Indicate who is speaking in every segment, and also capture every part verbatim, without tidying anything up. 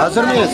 Speaker 1: Hazır mıyız?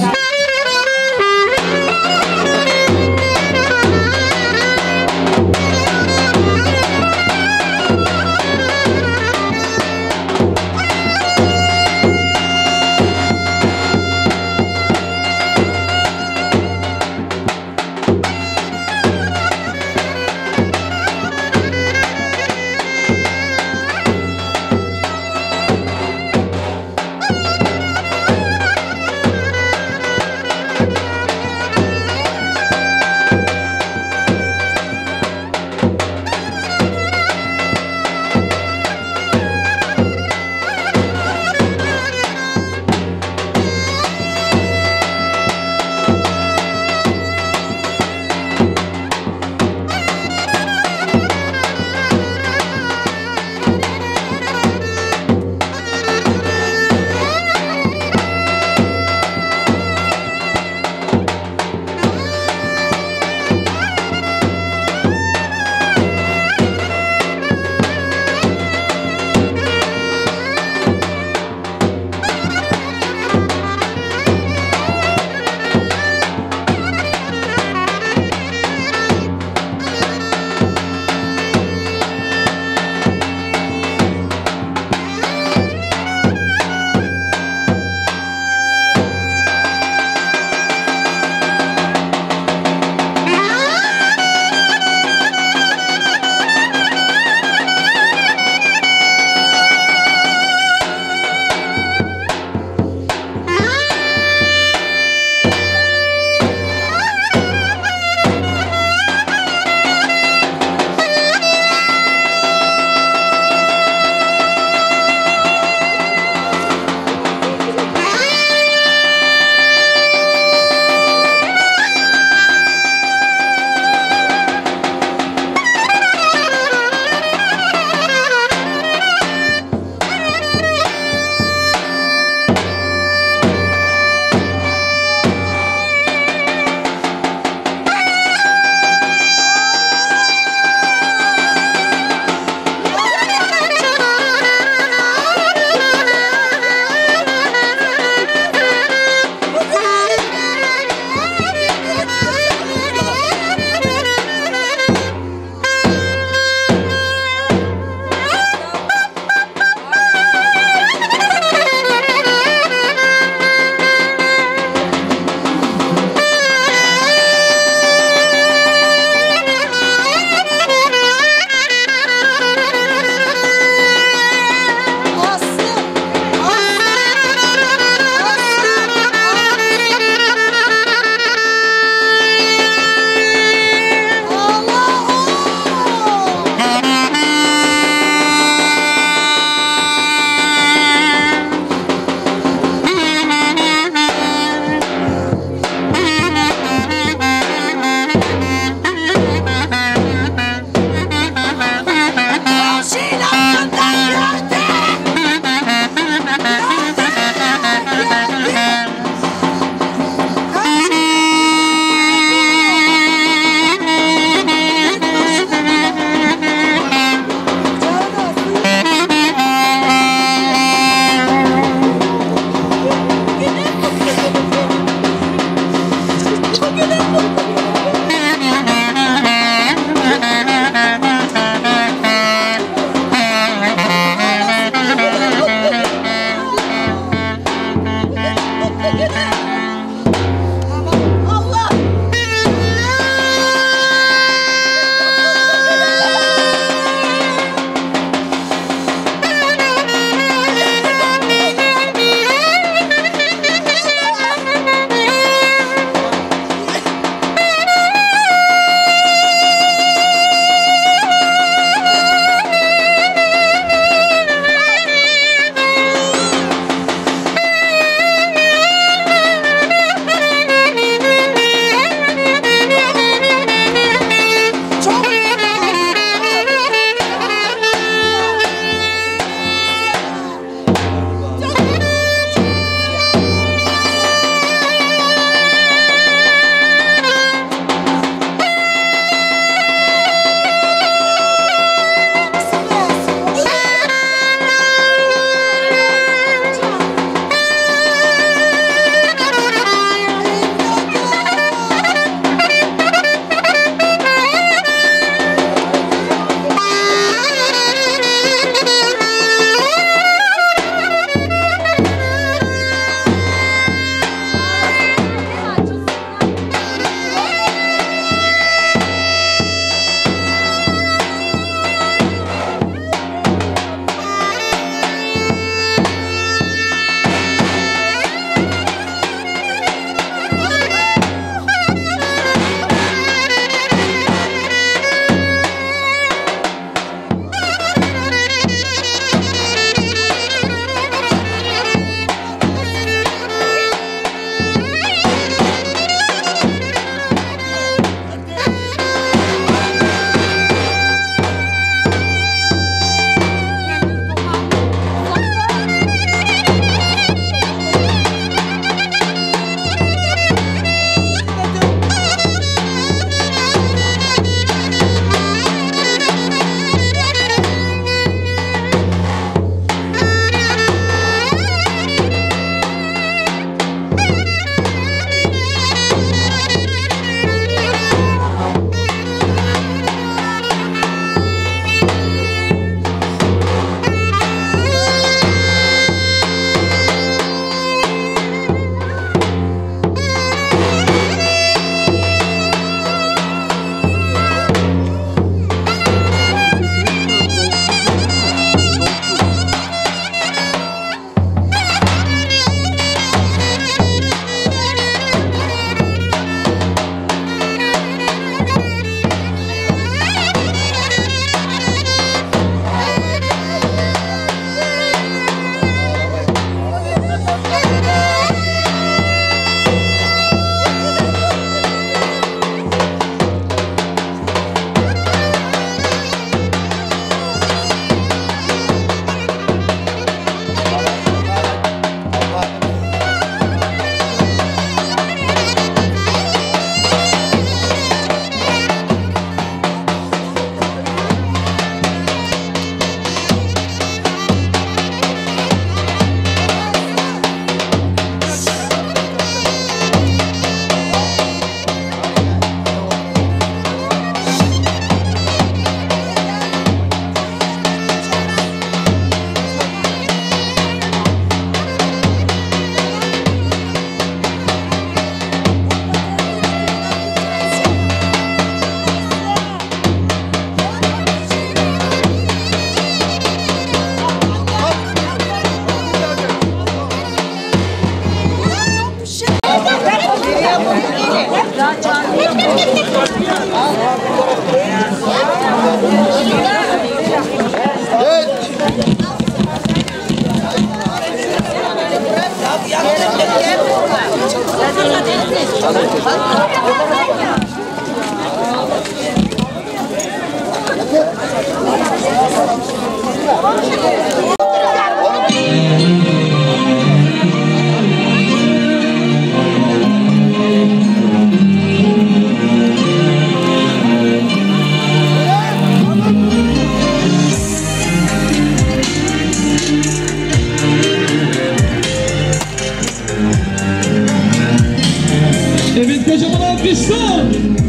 Speaker 1: Evet, kocaman alkışlar.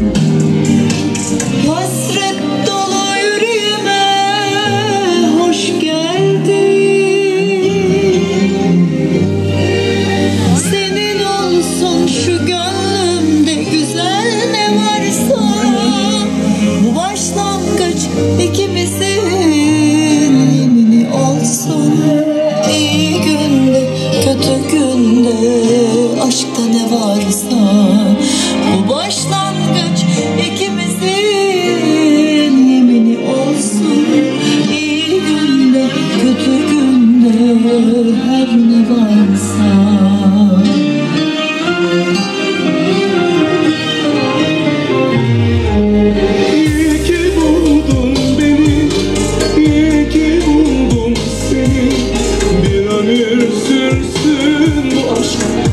Speaker 2: Hasret dolu yüreğime hoş geldin. Senin olsun şu gönlümde güzel ne varsa. Bu başlangıç ikimizin yemini olsun. İyi günde kötü günde aşkta ne varsa. Bu başlangıç ikimizin yemini olsun. İyi günde kötü günde her ne varsa.
Speaker 3: İyi ki buldun beni, iyi ki buldum seni. Bir ömür sürsün bu aşk.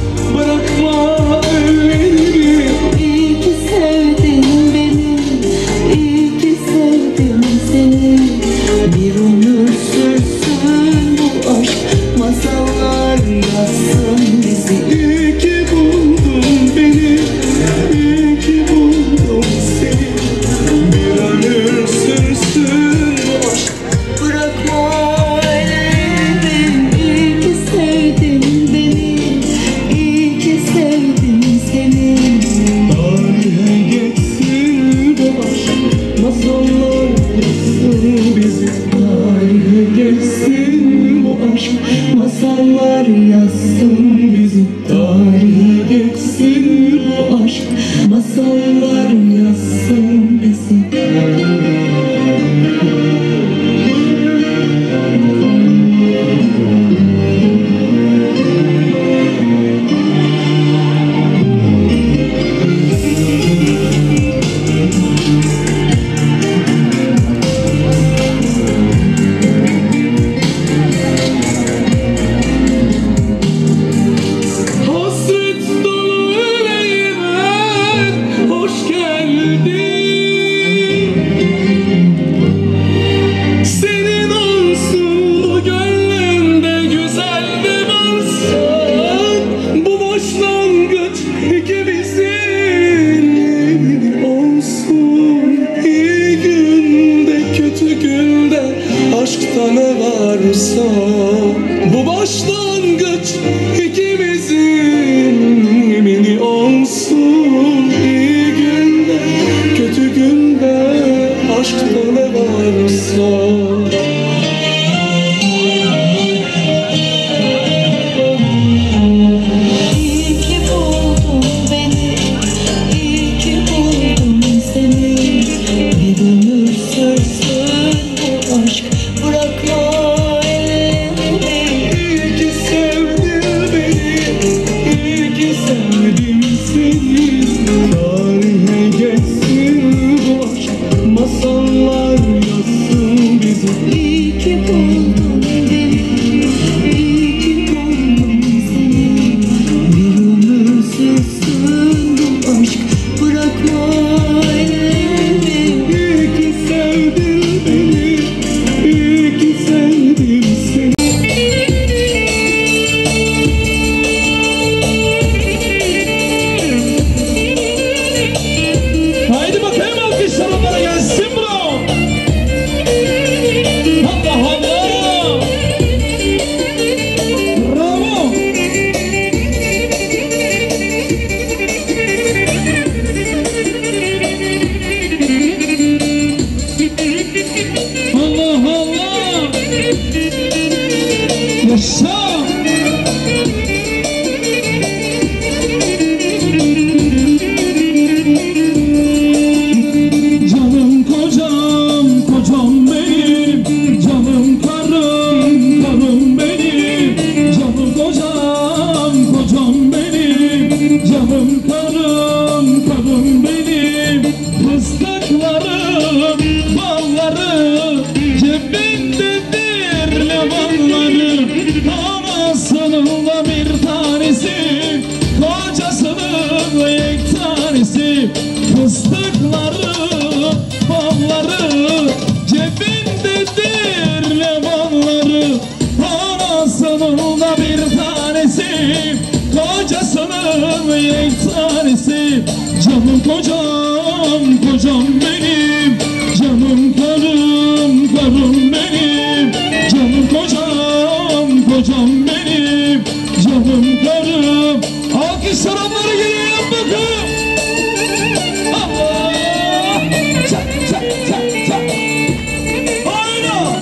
Speaker 1: Canım karım, karım benim, fıstıklarım, balları, cebindedir levanları. Anasının da bir tanesi, kocasının yek tanesi. Fıstıkları, balları, cebindedir levanları. Anasının da bir tanesi, kocasının yek tanesi. Canım kocam, kocam benim, canım karım, karım benim. Canım kocam, kocam benim, canım karım. Alkışlar onları geliyor bakın. Allah! Çak çak çak çak. Oyna!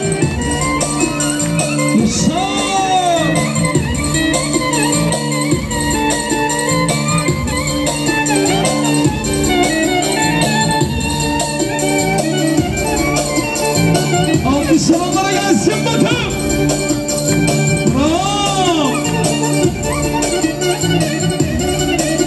Speaker 1: Yaşa! Alkışlar onlara gelsin bakın. Bravo!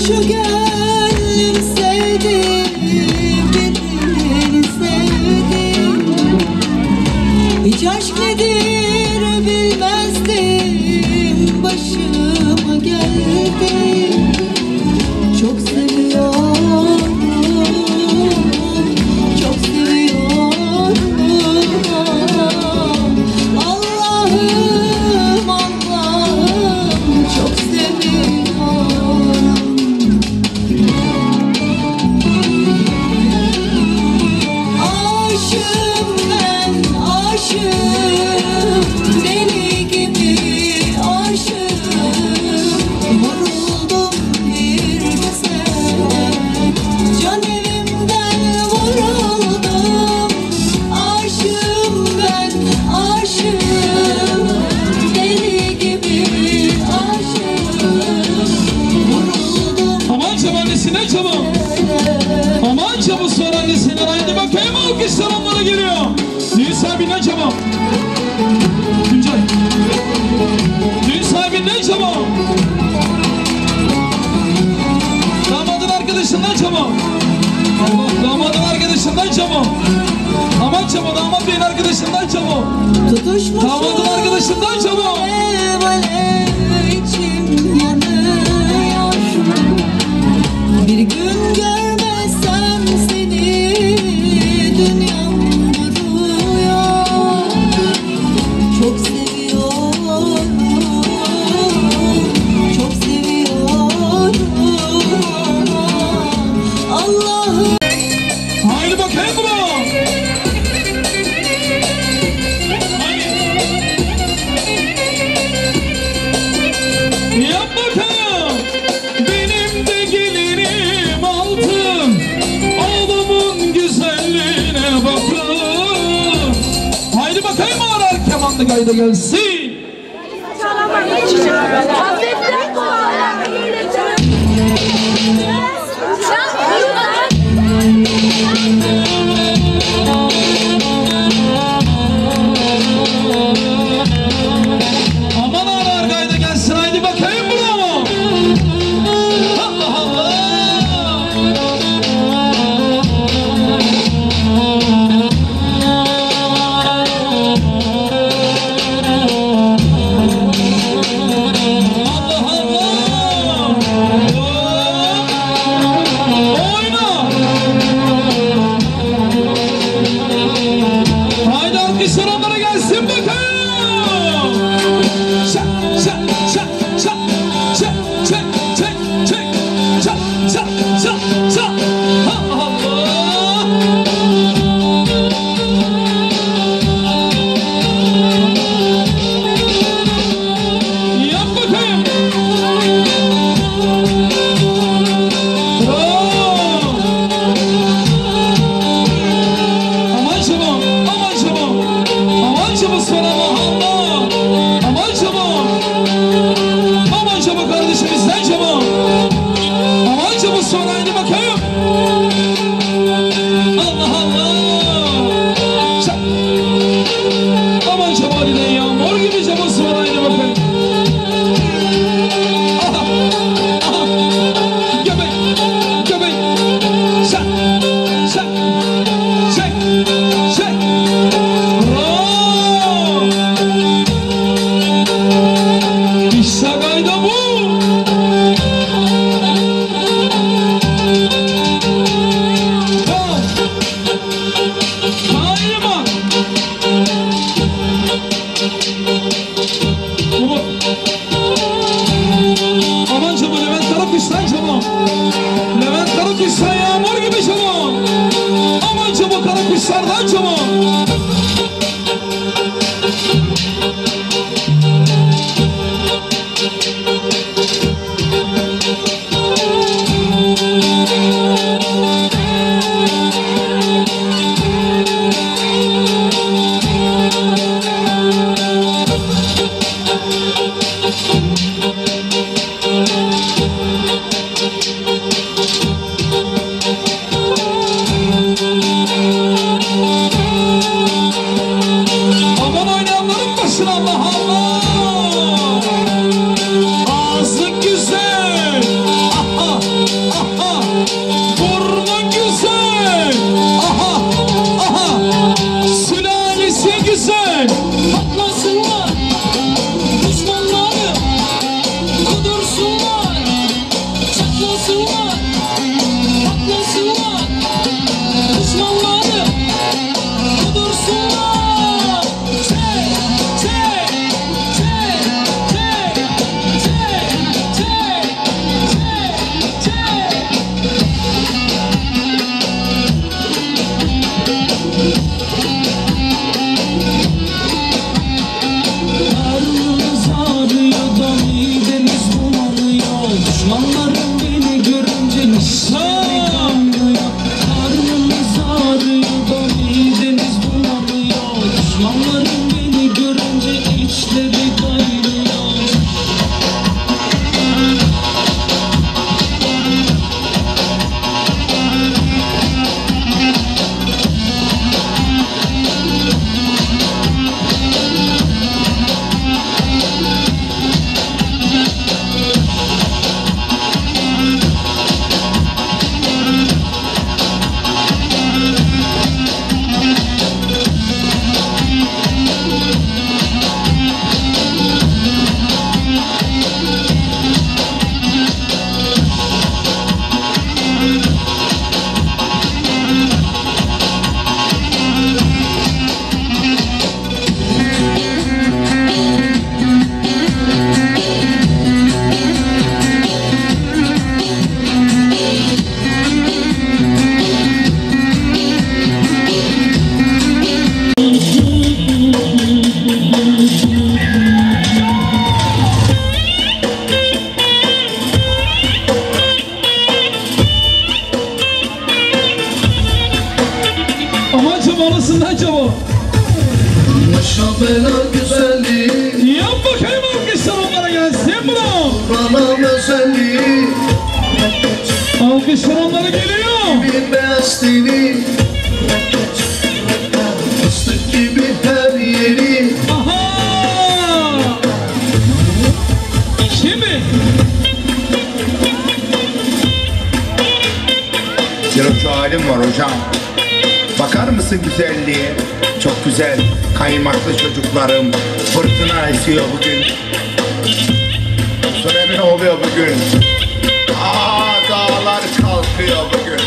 Speaker 2: şu gönlüm sevdi, birini sevdi. Hiç aşk nedir bilmezdim, başıma geldi. Çok seviyorum, çok seviyorum. Allah'ım, Allah'ım, çok seviyorum. Aşığım ben, aşığım, deli gibi aşığım. Vuruldum bir güzel, can evimden vuruldum. Aşığım ben, aşığım, deli gibi aşığım. Vuruldum.
Speaker 1: Aman çabuk annesine çabuk. Aman çabuk sonra annesine. Haydi bakayım alkışlar onlara geliyor. Düğün sahibinden çabuk. Tuncay. Düğün sahibinden çabuk. Damadın arkadaşından çabuk. Allah, damadın arkadaşından çabuk. Aman çabuk, damat beyin arkadaşından çabuk.
Speaker 2: Tutuşmuşum
Speaker 1: Damadın arkadaşından çabuk.
Speaker 2: alev alev, içim yanıyor. Bir gün görmezsem seni dünyam duruyor. Çok seviyorum, çok seviyorum. Allah'ım.
Speaker 1: Haydi bakayım bro. Yap bakalım. Benim de gelirim altın. Adamın güzelliğine bakın. Haydi bakayım ağır kemanda gayda gelsin.
Speaker 4: Hazretler kovalar gelirim.
Speaker 1: Aman ağır gayda gelsin. Haydi bakayım bravo. Allah Allah. Allah Allah. Oyna. Haydi alkışlar onlara gelsin bakayım. Şak şak şak şak şak şak şak şak şak şak şak şak. Allah Allah. Yap bakayım. Bravo. Aman çabuk, aman çabuk. Aman çabuk sana Allah. Aman çabuk. Aman çabuk kardeşimizden çabuk. Aman çabuk sonra haydi bakayım. Allah Allah. Çak. Aman çabuk hadi de yağmur gibi çabuk sonra haydi bakayım. Aha. Aha. Göbek. Göbek. Şak. Şak. Şak. Şak. Bravo. İşte gayda bu. Tamam. Haydi bak. Umut. Aman çabuk Levent Karakuş'tan çabuk. Levent Karakuş'tan yağmur gibi çabuk. Aman çabuk Karakuşlardan çabuk. Kafasından çabuk.
Speaker 3: Başa bela güzelliği,
Speaker 1: Yap bakayım alkışlar onlara gelsin bro.
Speaker 3: bana özelliği,
Speaker 1: Alkışlar onlara geliyor.
Speaker 3: bir beyaz teni, fıstık gibi her yeri.
Speaker 1: Aha. Şimdi.
Speaker 5: Tiroşu halim var hocam. Bakar mısın güzelliğe? Çok güzel, kaymaklı çocuklarım. Fırtına esiyor bugün. Sonra ne oluyor bugün? Aa, dağlar kalkıyor bugün.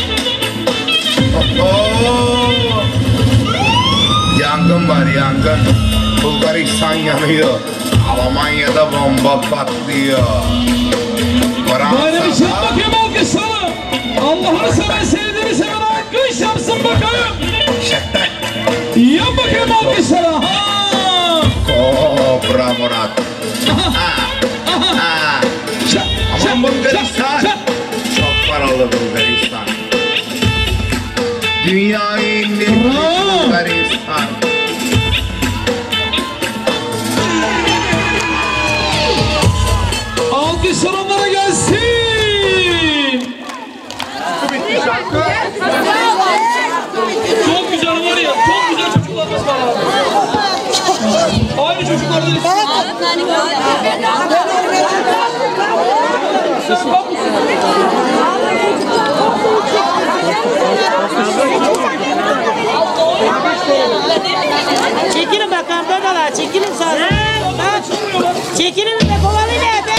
Speaker 5: Oho! Yangın var, yangın. Bulgaristan yanıyor. Almanya'da bomba patlıyor.
Speaker 1: Böyle bir şey
Speaker 5: Fransa'da...
Speaker 1: bakayım alkışları. Allah'ını seven sevdiğini seven alkış yapsın bakayım. Yap bakayım alkışları. Ha.
Speaker 5: Kobra Murat. Aman Bulgaristan. Çok paralı Bulgaristan. Dünyayı indirmiş
Speaker 1: Bravo.
Speaker 5: Bulgaristan.
Speaker 1: Alkışlar onlara gelsin. Çok güzel var ya, çok güzel çocuklarımız var abi. Aynı çocuklardan
Speaker 6: Çekilin bakalım dadalar, çekilin sonra. Çekilin de kovalı nerede?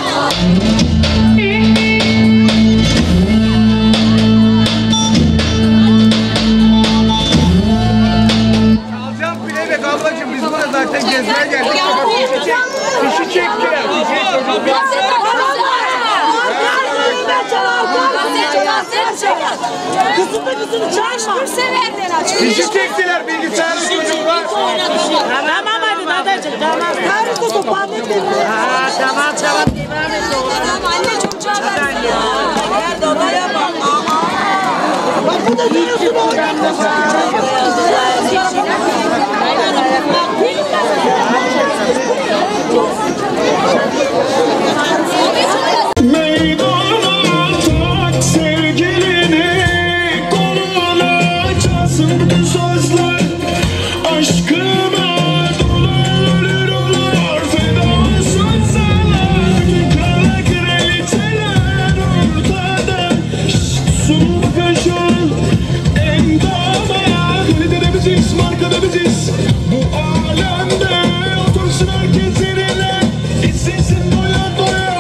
Speaker 7: Alacağım playback ablacığım, biz burada zaten gezmeye geldik. Fişi çektiler.
Speaker 6: Kızım da kızını çağırma.
Speaker 7: Fişi çektiler bilgisayarın çocuklar.
Speaker 6: Tamam hadi dadacığım, tamam. Tarih kutu pandemi. Aa tamam tamam. Devam et oğlum.
Speaker 2: Anne çocuğa ver ya. Nerede odaya bak. Bak bu da diyorsun oradan.
Speaker 3: Meydana tak sevgilini, koluna çalsın bütün sözler. Aşkına dolar dolar feda sözler. Kara kraliçeler ortada. Sun bakışın endamaya. Kalite de biziz, marka da biziz. Bu alemde otursun herkes yerine. İstesin doya doya.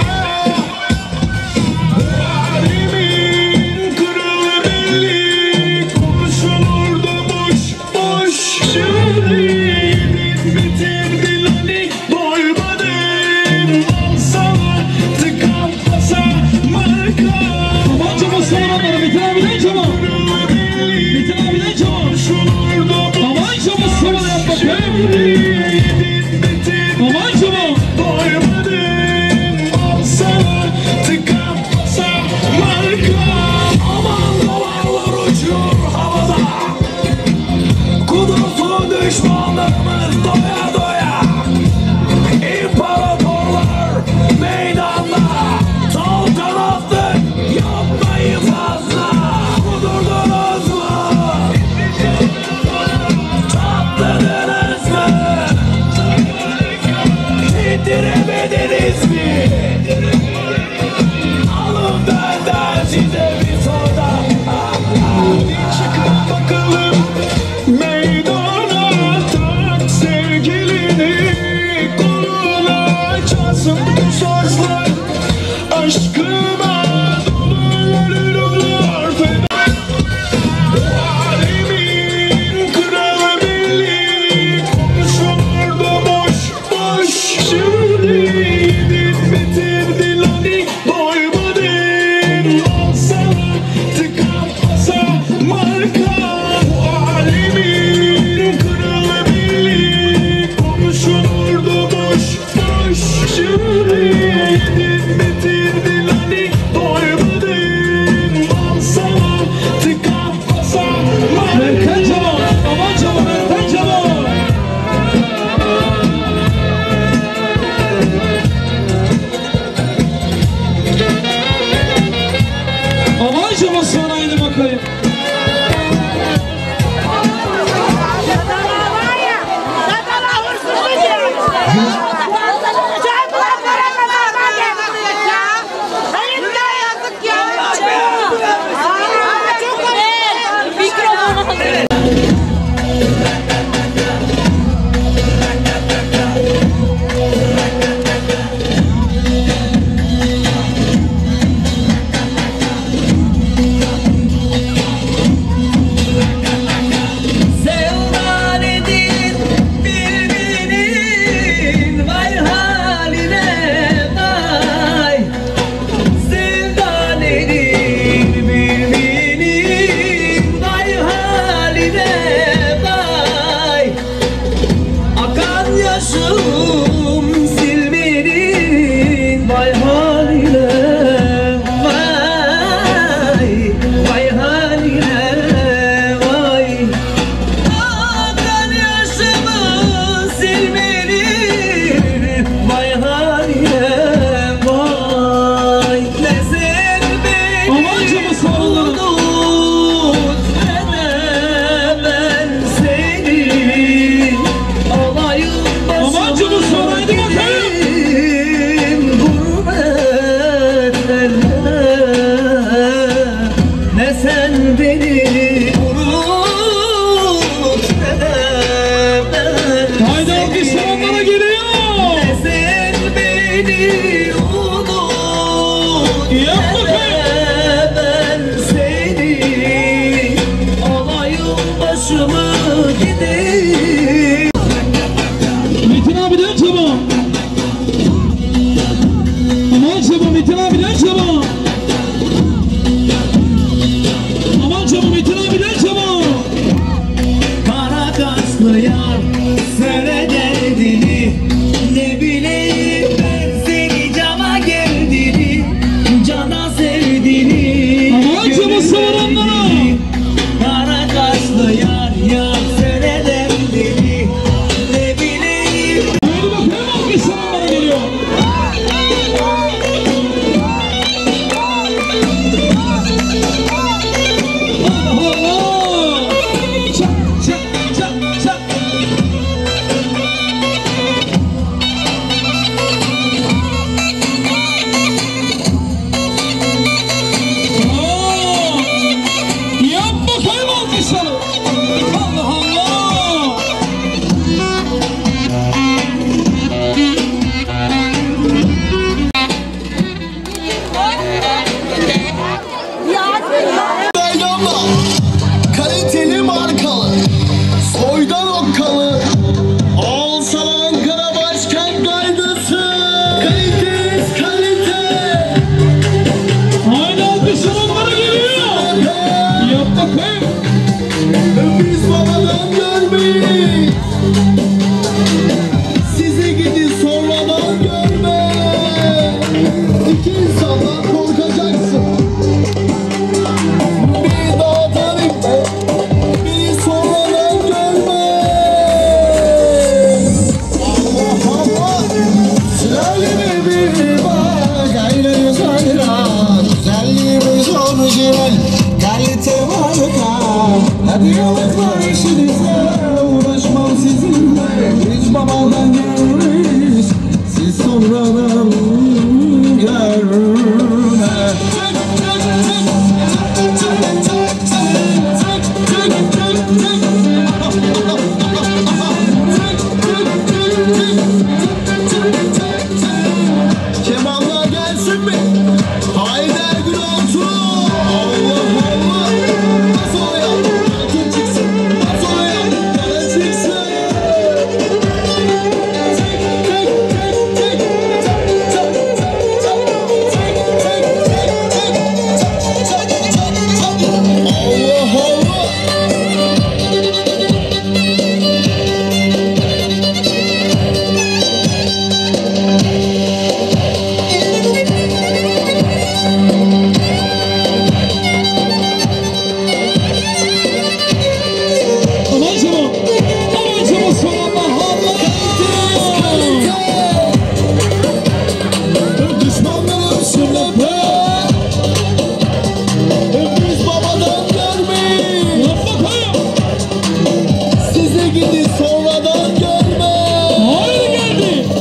Speaker 3: Halimin kırılı belli, konuşulur da boş boş. Şimdi yedin bitirdin hani doymadın. Al sana tıkan basa marka.
Speaker 1: Tabanca basın onlara. Metin abiden çabuk.
Speaker 3: Kırılı belli,
Speaker 1: Metin abiden çabuk.
Speaker 3: konuşulur da boş.
Speaker 1: Tabanca basın yap bakayım.
Speaker 3: Yedin bitirdin
Speaker 1: Tabanca mı?
Speaker 3: doymadın. Al sana tıkan basa marka. Aman dolarlar uçuyor havada. Kudursun düşmanlarımız doya doya. İmparatorlar meydanda. Saltanatlık yapmayı fazla. Kudurdunuz mu? Çatladınız mı? İndiremediniz mi? Alın benden size bir soda. Bir çıkın bakalım meydana tak sevgi.
Speaker 1: Hayır geldi.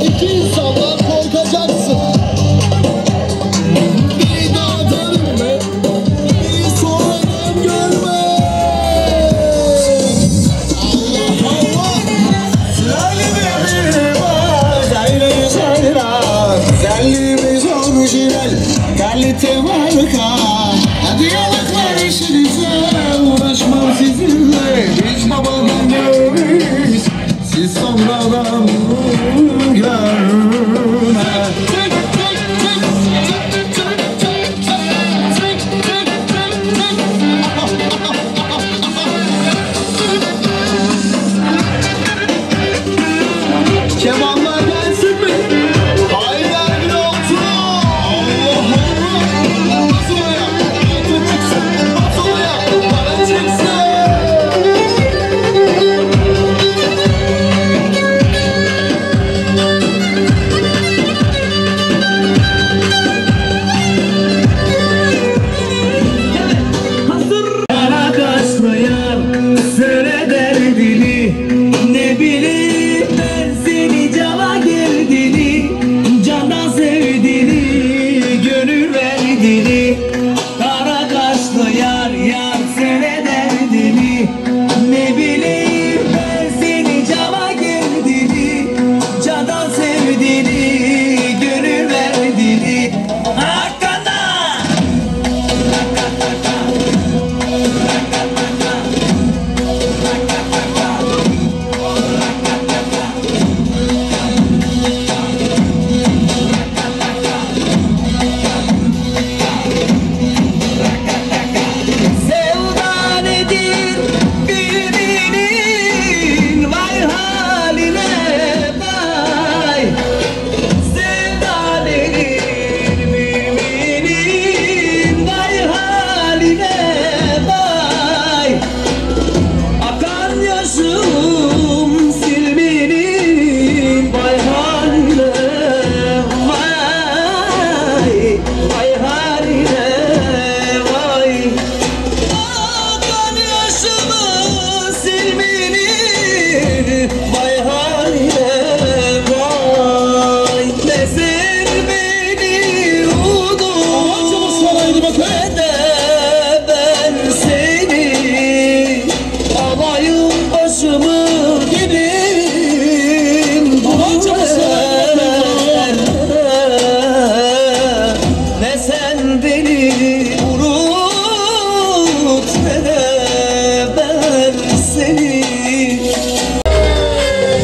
Speaker 8: beni vay haline vay. Ne sen beni unut ne de ben seni. Alayım başımı gidin bu yerlere. Ne sen beni unut ne de ben seni.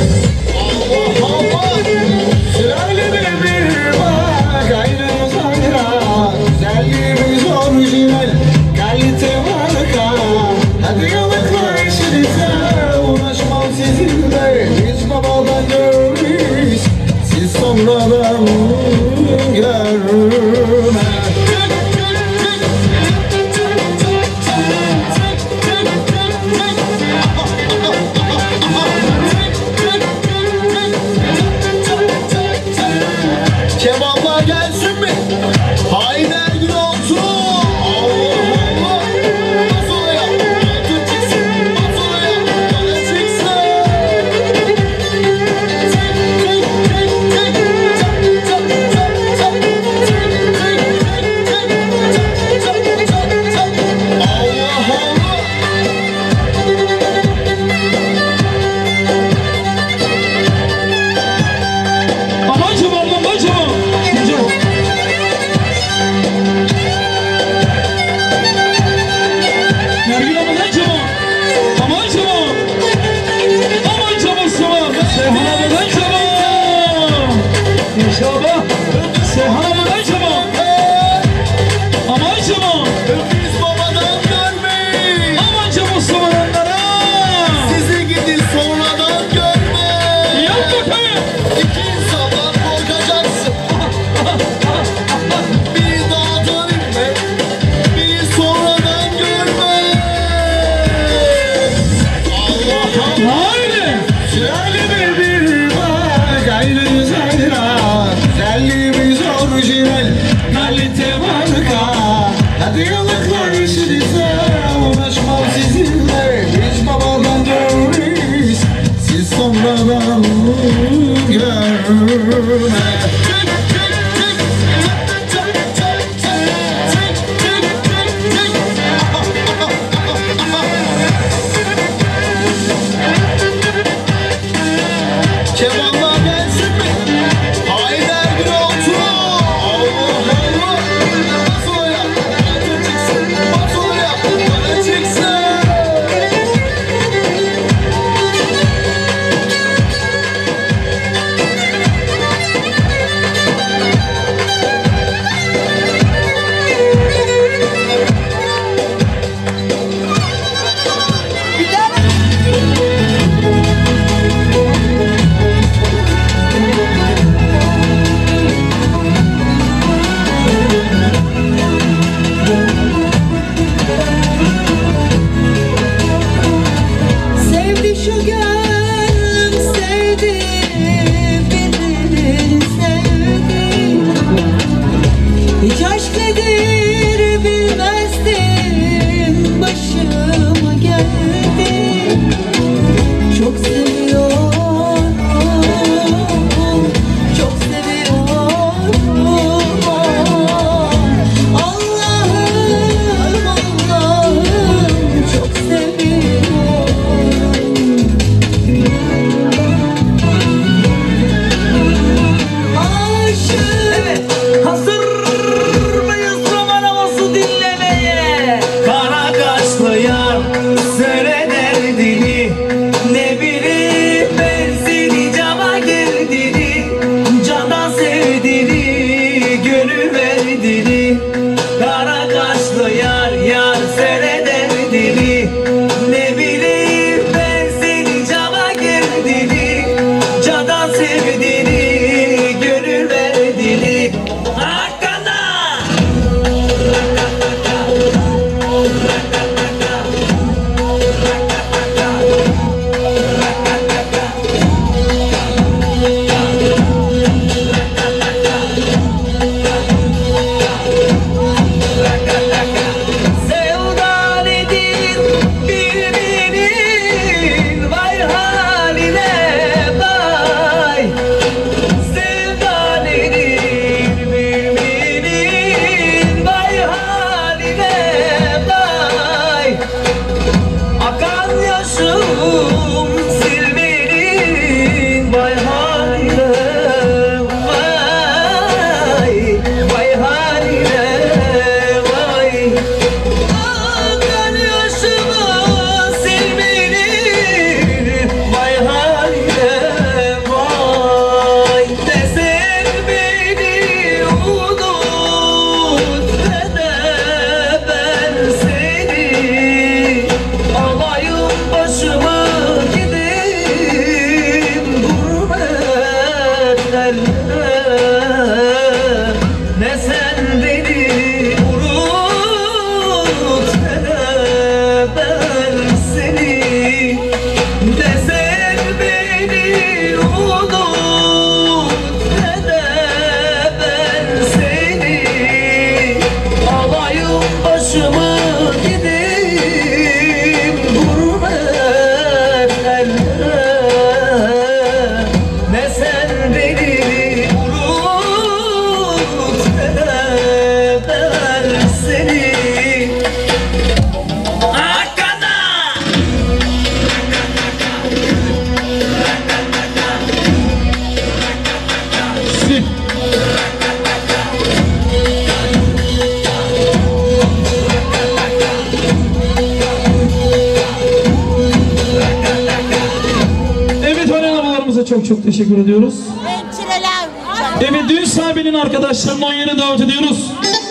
Speaker 1: çok teşekkür ediyoruz.
Speaker 2: Hemşireler.
Speaker 1: Evet, düğün sahibinin arkadaşlarını o yere davet ediyoruz.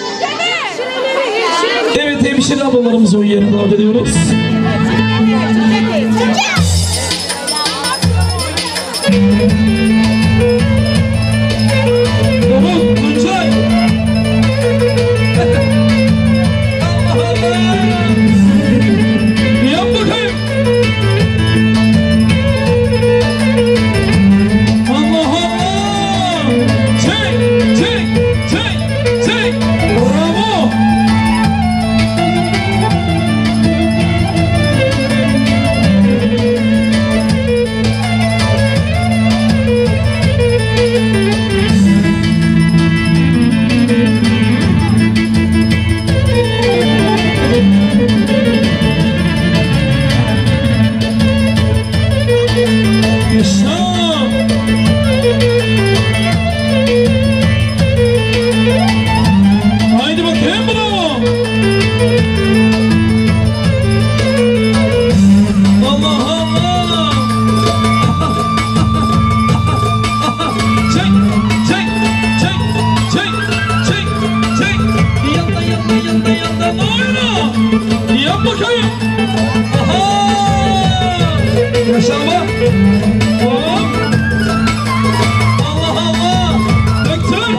Speaker 1: Evet, hemşire ablalarımızı o yere davet ediyoruz. Doğru, Tuncay. Allah Allah. Yap bakayım. Allah Allah. Çek, çek, çek, çek. Bravo. Haydi bakayım, bravo. Allah Allah. Çek, çek, çek, çek, çek, çek. Yanda, yanda, yanda, yanda. Oyna. Yap bakayım. Aha. Yaşama. Hop. Allah Allah. Döktür.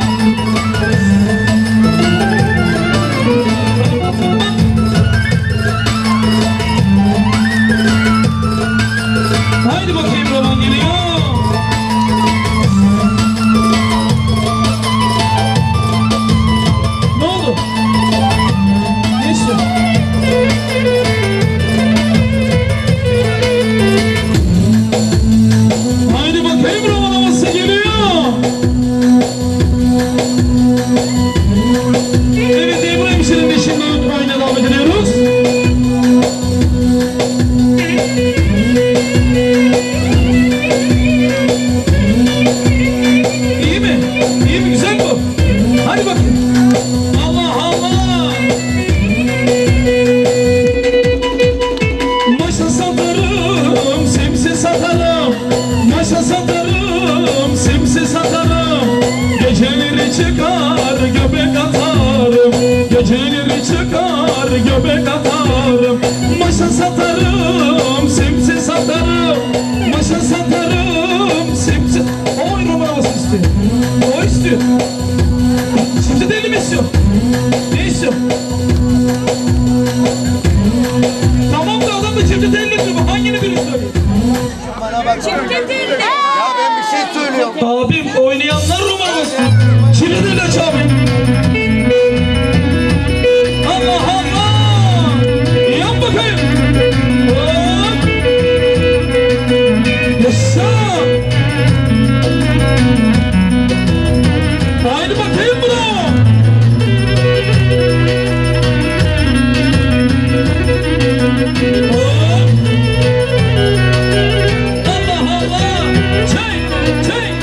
Speaker 1: Haydi bakayım, roman geliyor. Ne oldu? Ne istiyorsun? Haydi bakayım, roman havası geliyor. Evet, Ebru hemşirenin eşinden aynı davet ediyoruz. İyi mi? İyi mi? Güzel bu. Hadi bakayım. Allah Allah. Maşa satarım, semse satarım. Maşa satarım, semse satarım. Geceleri çıkar, göbek atarım. Geceleri çıkar, göbek atarım. Maşa satarım, semse satarım. Maşa satarım, semse... Oy, roman havası istiyor. O istiyor. Semse deli mi istiyor? Ne istiyor? Tamam da adam da çifte deli diyor. Hangini biri söylüyor?
Speaker 4: Çifte değil de.
Speaker 7: Ya ben bir şey söylüyorum.
Speaker 1: Abim, oynayanlar roman havası. Çifte deli aç abi. Allah Allah. Yap bakayım. Hop. Yaşa. Haydi bakayım, bravo. Hop. Allah Allah. Çek, çek.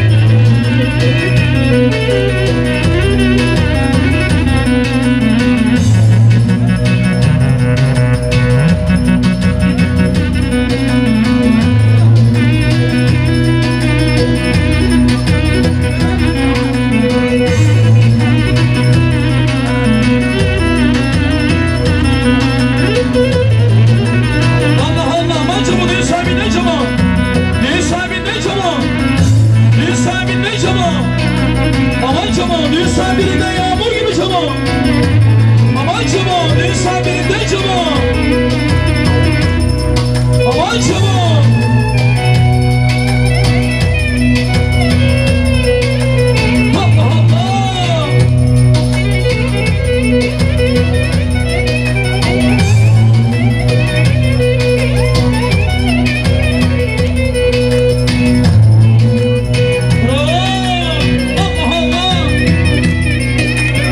Speaker 1: Allah Allah, aman çabuk, düğün sahibi ne çabuk? Düğün sahibi ne çabuk? Düğün sahibi ne çabuk? Aman çabuk, düğün sahibi de yağmur gibi çabuk. Aman çabuk, düğün sahibi ne çabuk? Aman çabuk. Allah Allah. Bravo. Allah Allah.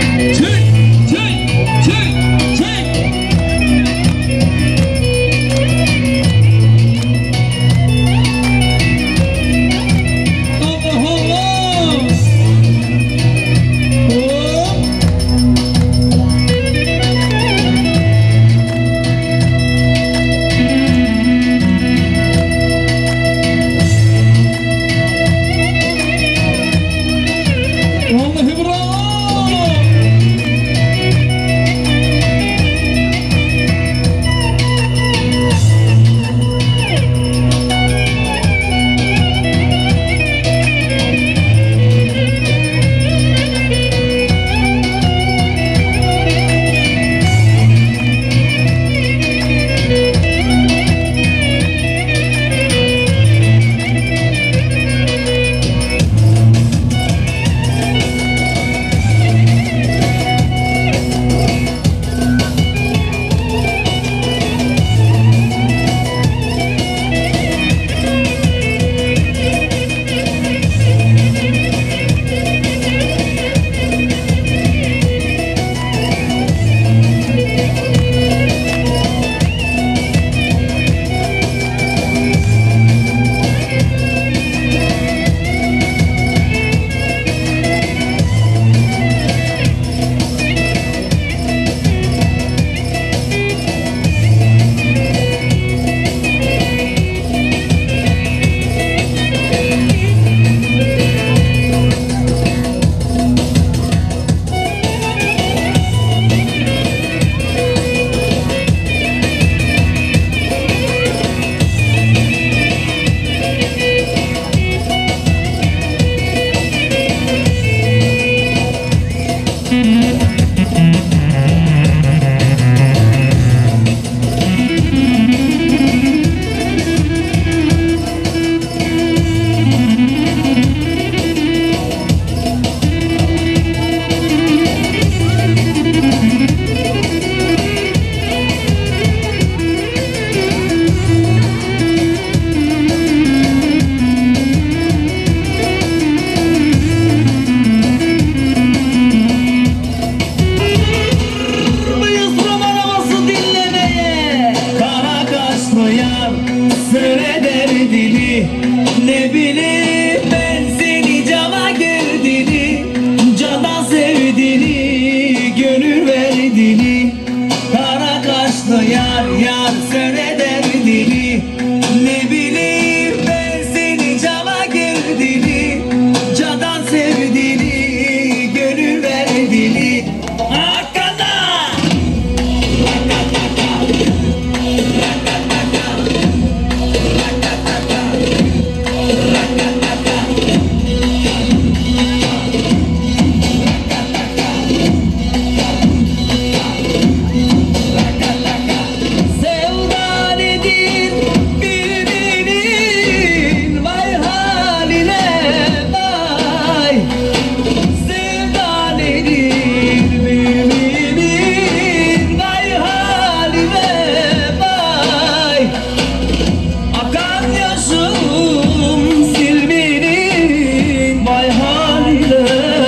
Speaker 8: başım silmenin vay haline,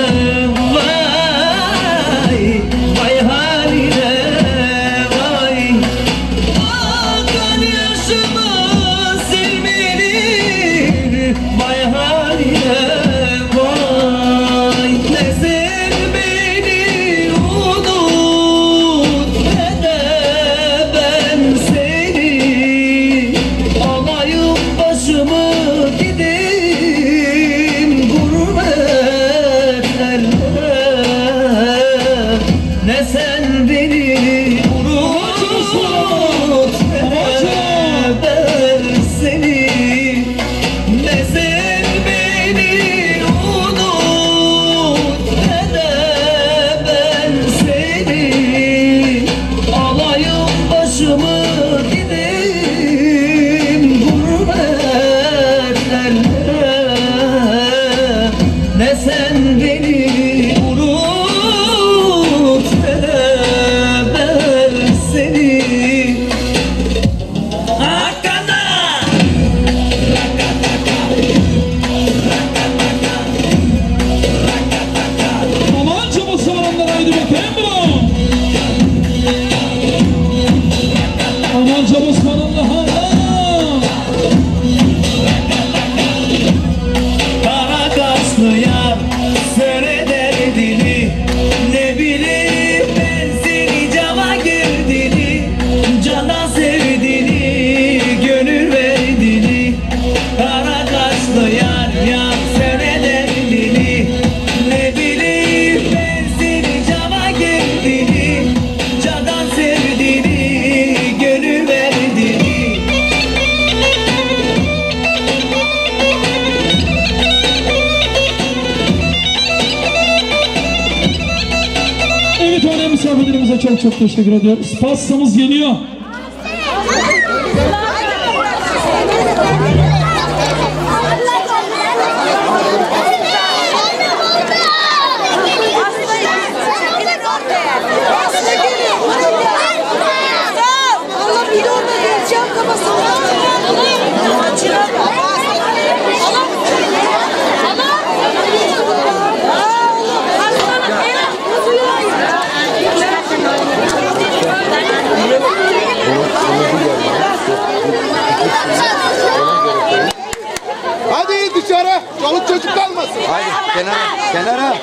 Speaker 8: vay vay haline, vay akan yaşımı silmenin vay haline, vay ne sen beni unut ne de ben seni, alayım başımı gideyim gurbet ellere, ne sen beni unut ne de ben seni, ne sen beni unut ne de ben seni, alayım başımı gideyim gurbet ellere, ne sen beni unut ne de ben seni. Hakkanda
Speaker 1: Aman çabuk sağlamlar haydi bakayım bro. Aman çabuk sağlamlar haydi.
Speaker 8: kara kaşlı yar söyle derdini, ne bileyim ben seni cama girdini, cana sevdini, gönül verdini. Kara kaşlı yar yar söyle derdini, ne bileyim ben seni cama girdini, cana sevdini, gönül verdini.
Speaker 1: Evet önemli misafirlerimize çok çok teşekkür ediyoruz. Pastamız geliyor.
Speaker 2: Allah bir orada geleceğim kafasına.
Speaker 3: Hadi dışarı. Çoluk çocuk kalmasın.
Speaker 7: Hadi kenara, kenara.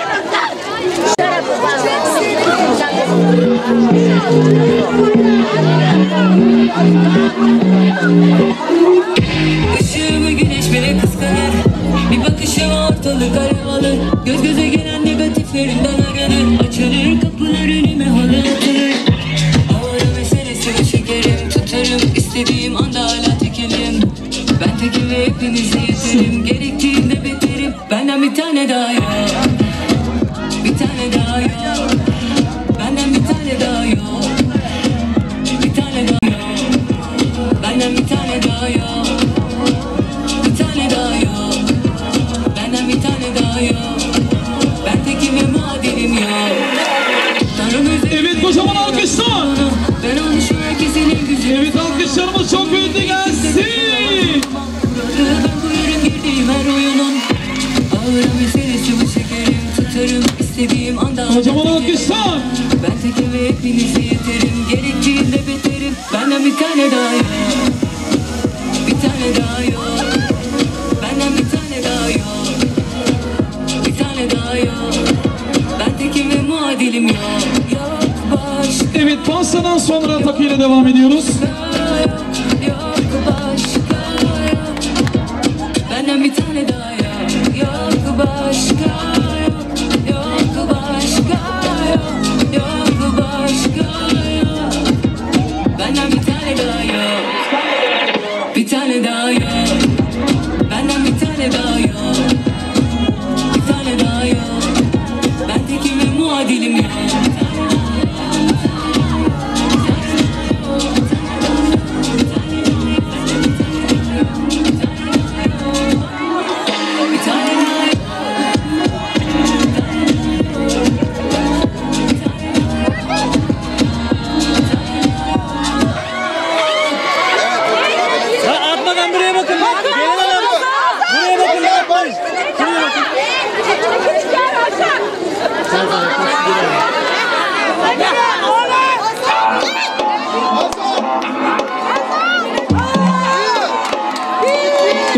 Speaker 9: Işığımı güneş bile kıskanır, bir bakışım ortalık alev alır. Göz göze gelen negatiflerinden aranır, açılır kapılar önüme halı atılır. Ağır meselesi bu şekerim, tutarım istediğim anda hala tekelim. Ben tekim ve hepinizi yeterim, gerektiğinde beterim. Benden bir tane daha yok, bir tane daha yok. Benden bir tane daha yok, bir tane daha yok. Benden bir tane daha yok, bir tane daha yok. Benden bir tane daha yok. Ben tekim ve muadilim yok. Tanrım özür
Speaker 1: Evet kocaman alkışlar.
Speaker 9: ben onu şu herkesin en güzeli.
Speaker 1: Evet alkışlarımız çok büyüdü gelsin.
Speaker 9: Ben buyurun girdiğim her oyunun. Ağır meselesi bu şekerim, tutarım istediğim anda.
Speaker 1: Kocaman alkışlar.
Speaker 9: Ben tekim ve hepinizi yeterim, gerektiğinde beterim. Benden bir tane daha yok, bir tane daha yok. Benden bir tane daha yok, bir tane daha yok. Ben tekim ve muadilim yok, yok başka
Speaker 1: Evet pastadan sonra takıyla devam ediyoruz.
Speaker 9: yok, yok başka yok. Benden bir tane daha yok, yok başka yok, yok başka yok, yok başka yok. Benden bir tane daha yok, bir tane daha yok. Benden bir tane daha yok, bir tane daha yok. Ben tekim ve muadilim yok.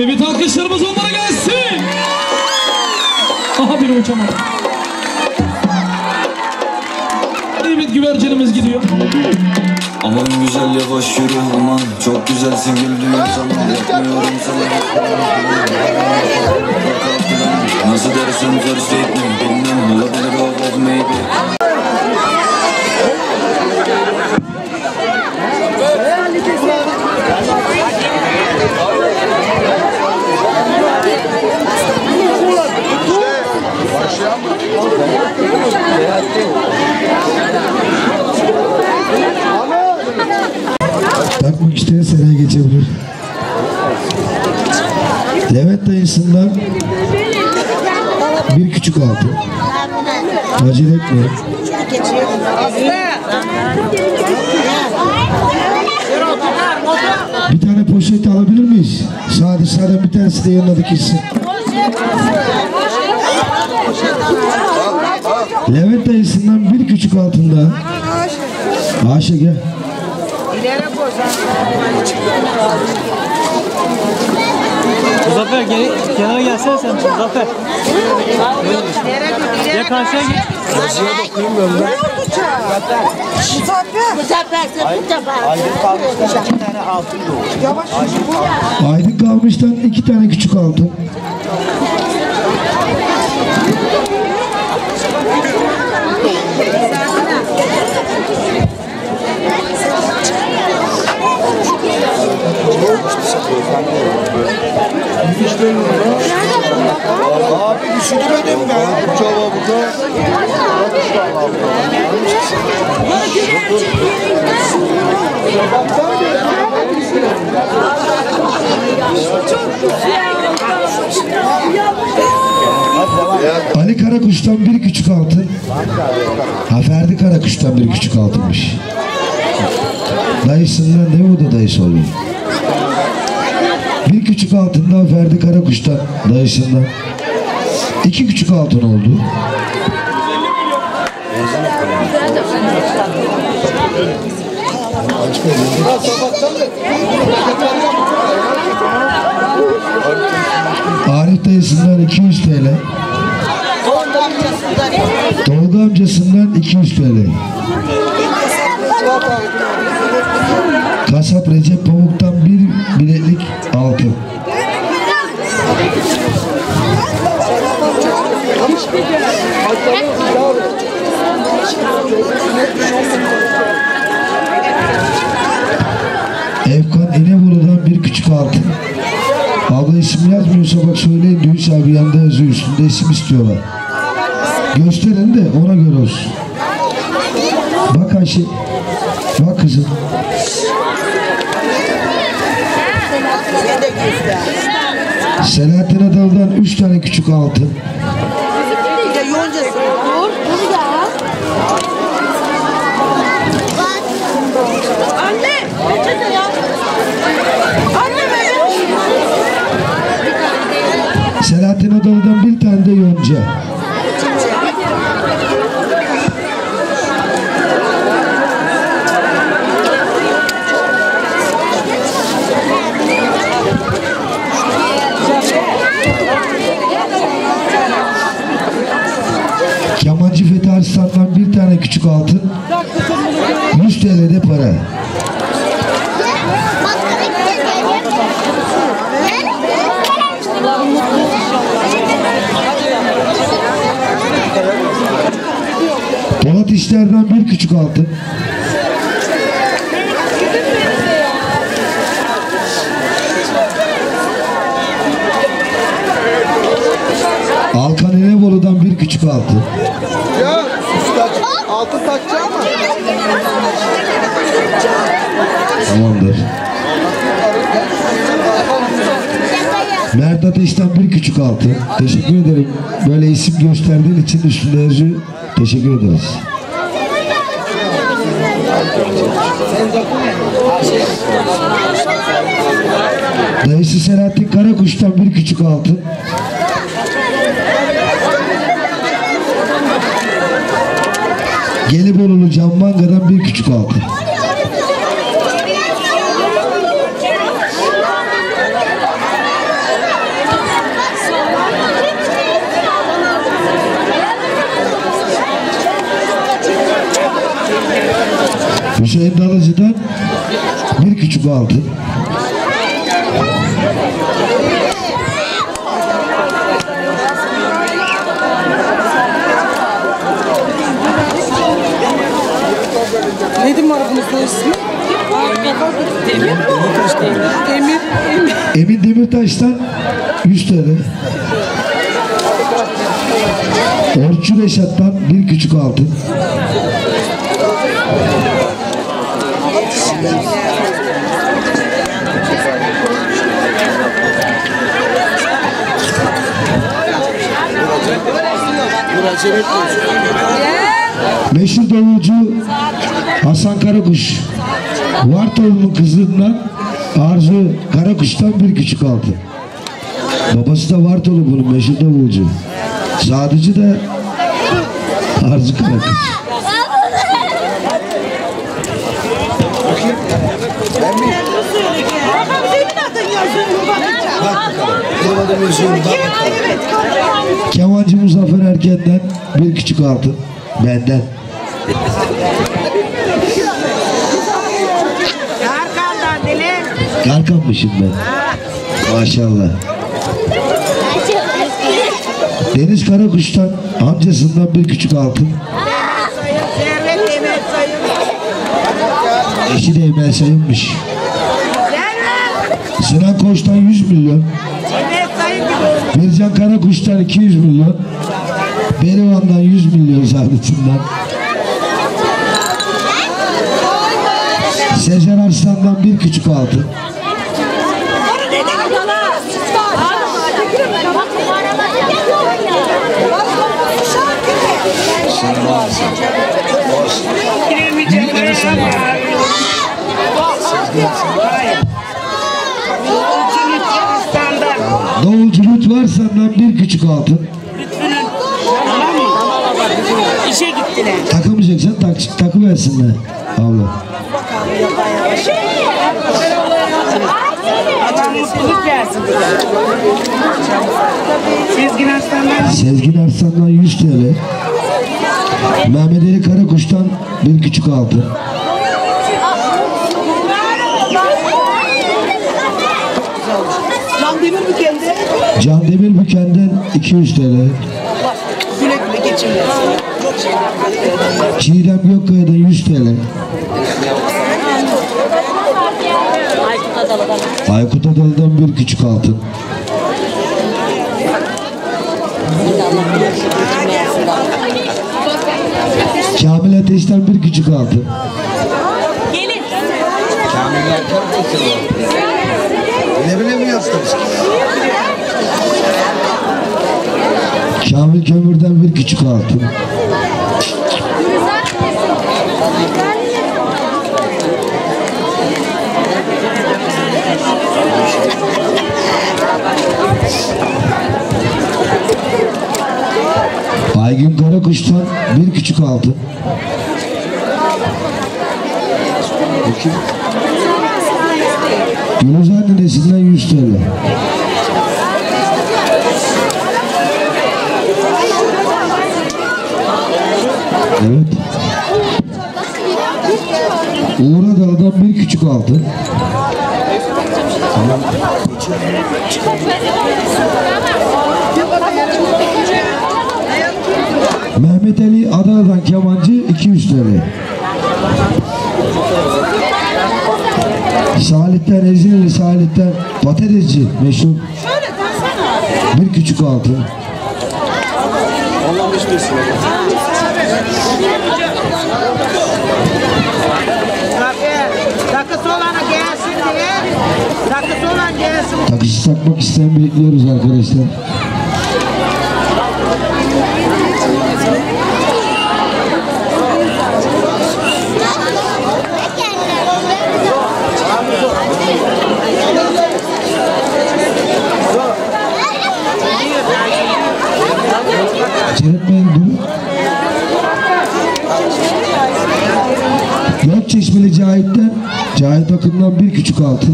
Speaker 1: Evet, alkışlarımız onlara gelsin. Aha, biri uçamadı. Evet, güvercinimiz gidiyor.
Speaker 10: Aman güzel yavaş yürü aman, çok güzelsin güldüğün zaman, yapmıyorum sana. Nasıl dersin first date mi bilmem, olabilir o maybe.
Speaker 11: Takmak isteyen seneye geçebilir. Levent dayısından bir küçük altın. Acele etme. Bir tane poşet alabilir miyiz? Sade sade bir tanesi de yanına dikilsin. Levent dayısından bir küçük altında. Ayşe gel.
Speaker 8: Muzaffer gel, kenara gelsene sen Muzaffer. Gel karşıya gel.
Speaker 7: Karşıya bakayım böyle.
Speaker 2: Muzaffer. Muzaffer sen bu defa.
Speaker 7: Aydın kalmıştan iki tane altın doğdu.
Speaker 2: Yavaş.
Speaker 11: Aydın kalmıştan iki tane küçük altın.
Speaker 7: Abi düşünmedim ben. Cevabı
Speaker 11: Ali Karakuş'tan bir küçük altın. Ha, Ferdi Karakuş'tan bir küçük altınmış. Dayısından ne bu da dayısı oluyor. Bir küçük altından Ferdi Karakuş'tan dayısından. İki küçük altın oldu. Arif dayısından iki yüz T L. Tolga amcasından iki yüz T L. Kasap Recep Pamuk'tan bir biletlik altın. Evkan İnebolu'dan bir küçük altın. Abla isim yazmıyorsa bak söyleyin, Düğüs abi yanında yazıyor, üstünde isim istiyorlar. Gösterin de ona göre olsun. Bak Ayşe. Bak kızım. Selahattin Adal'dan üç tane küçük altın.
Speaker 2: Anne! Peçete ya! Anne be!
Speaker 11: Selahattin Adal'dan bir tane de yonca. Kemancı Fethi Arslan'dan bir tane küçük altın. yüz T L'de para. Polat İşler'den bir küçük altın. Alkan İnebolu'dan bir küçük altın.
Speaker 7: Ya altın takacağım mı?
Speaker 11: Tamamdır. Mert Ateş'ten bir küçük altın. Teşekkür ederim. Böyle isim gösterdiğin için üstünde yazıyor. Teşekkür ederiz. Dayısı Selahattin Karakuş'tan bir küçük altın. Gelibolu'lu Can Manga'dan bir küçük altın. Hüseyin Dalıcı'dan bir küçük altın.
Speaker 6: Neydi mi arabamızın ismi? Demir. Demir. Demir.
Speaker 11: Emin Demirtaş'tan yüz T L. Orçu Reşat'tan bir küçük altın. Meşhur davulcu Hasan Karakuş Vartoğlu'nun kızından Arzu Karakuş'tan bir küçük altın. Babası da Vartoğlu bunun meşhur davulcu. Sadıcı da Arzu Karakuş. Kemancı Muzaffer Erken'den bir küçük altın. Benden.
Speaker 6: Karkan'dan deli.
Speaker 11: Karkanmışım ben. Maşallah. Deniz Karakuş'tan amcasından bir küçük altın.
Speaker 6: Servet Emel Sayın.
Speaker 11: Eşi de Emel Sayın'mış. Sinan Koç'tan yüz milyon.
Speaker 6: Emel Sayın gibi.
Speaker 11: Bircan Karakuş'tan iki yüz milyon. Berivan'dan yüz milyon Sadıç'ından. Sezer Arslan'dan bir küçük altın. Davulcu Lütfü Arslan'dan bir küçük altın.
Speaker 6: İşe gittiler.
Speaker 11: Takamayacaksan tak, takıversinler abla.
Speaker 6: Adam mutluluk gelsin. Sezgin Arslan'dan.
Speaker 11: Sezgin Arslan'dan yüz T L. Mehmet Ali Karakuş'tan bir küçük altın.
Speaker 6: Can Demir Büken'de.
Speaker 11: Can Demir Büken'den iki yüz T L.
Speaker 6: Güle güle geçin.
Speaker 11: Çiğdem Gökkaya'dan yüz T L. Aykut Adalı'dan bir küçük altın. Kamil Ateş'ten bir küçük altın.
Speaker 6: Gelin.
Speaker 11: Ne bileyim yaptınız? Kamil Kömür'den bir küçük altın. Aygün Karakuş'tan bir küçük altın. Gülüzar ninesinden yüz T L. Evet. Uğur Adalı'dan bir küçük altın. Mehmet Ali Adana'dan kemancı iki yüz T L. Salih'ten Ezeli Salih'ten patatesci meşhur bir küçük altın.
Speaker 6: Takısı olana gelsin diye. Takısı olan gelsin.
Speaker 11: Takısı takmak isteyen bekliyoruz arkadaşlar. Cevap Mendul. Gökçeşmeli Cahit'ten Cahit Akın'dan bir küçük altın.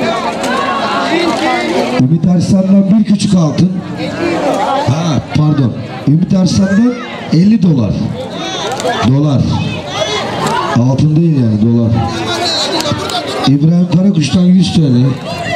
Speaker 11: Ümit Arslan'dan bir küçük altın. Ha pardon. Arslan'dan elli dolar. Dolar. Altın değil yani, dolar. İbrahim Karakuş'tan yüz T L.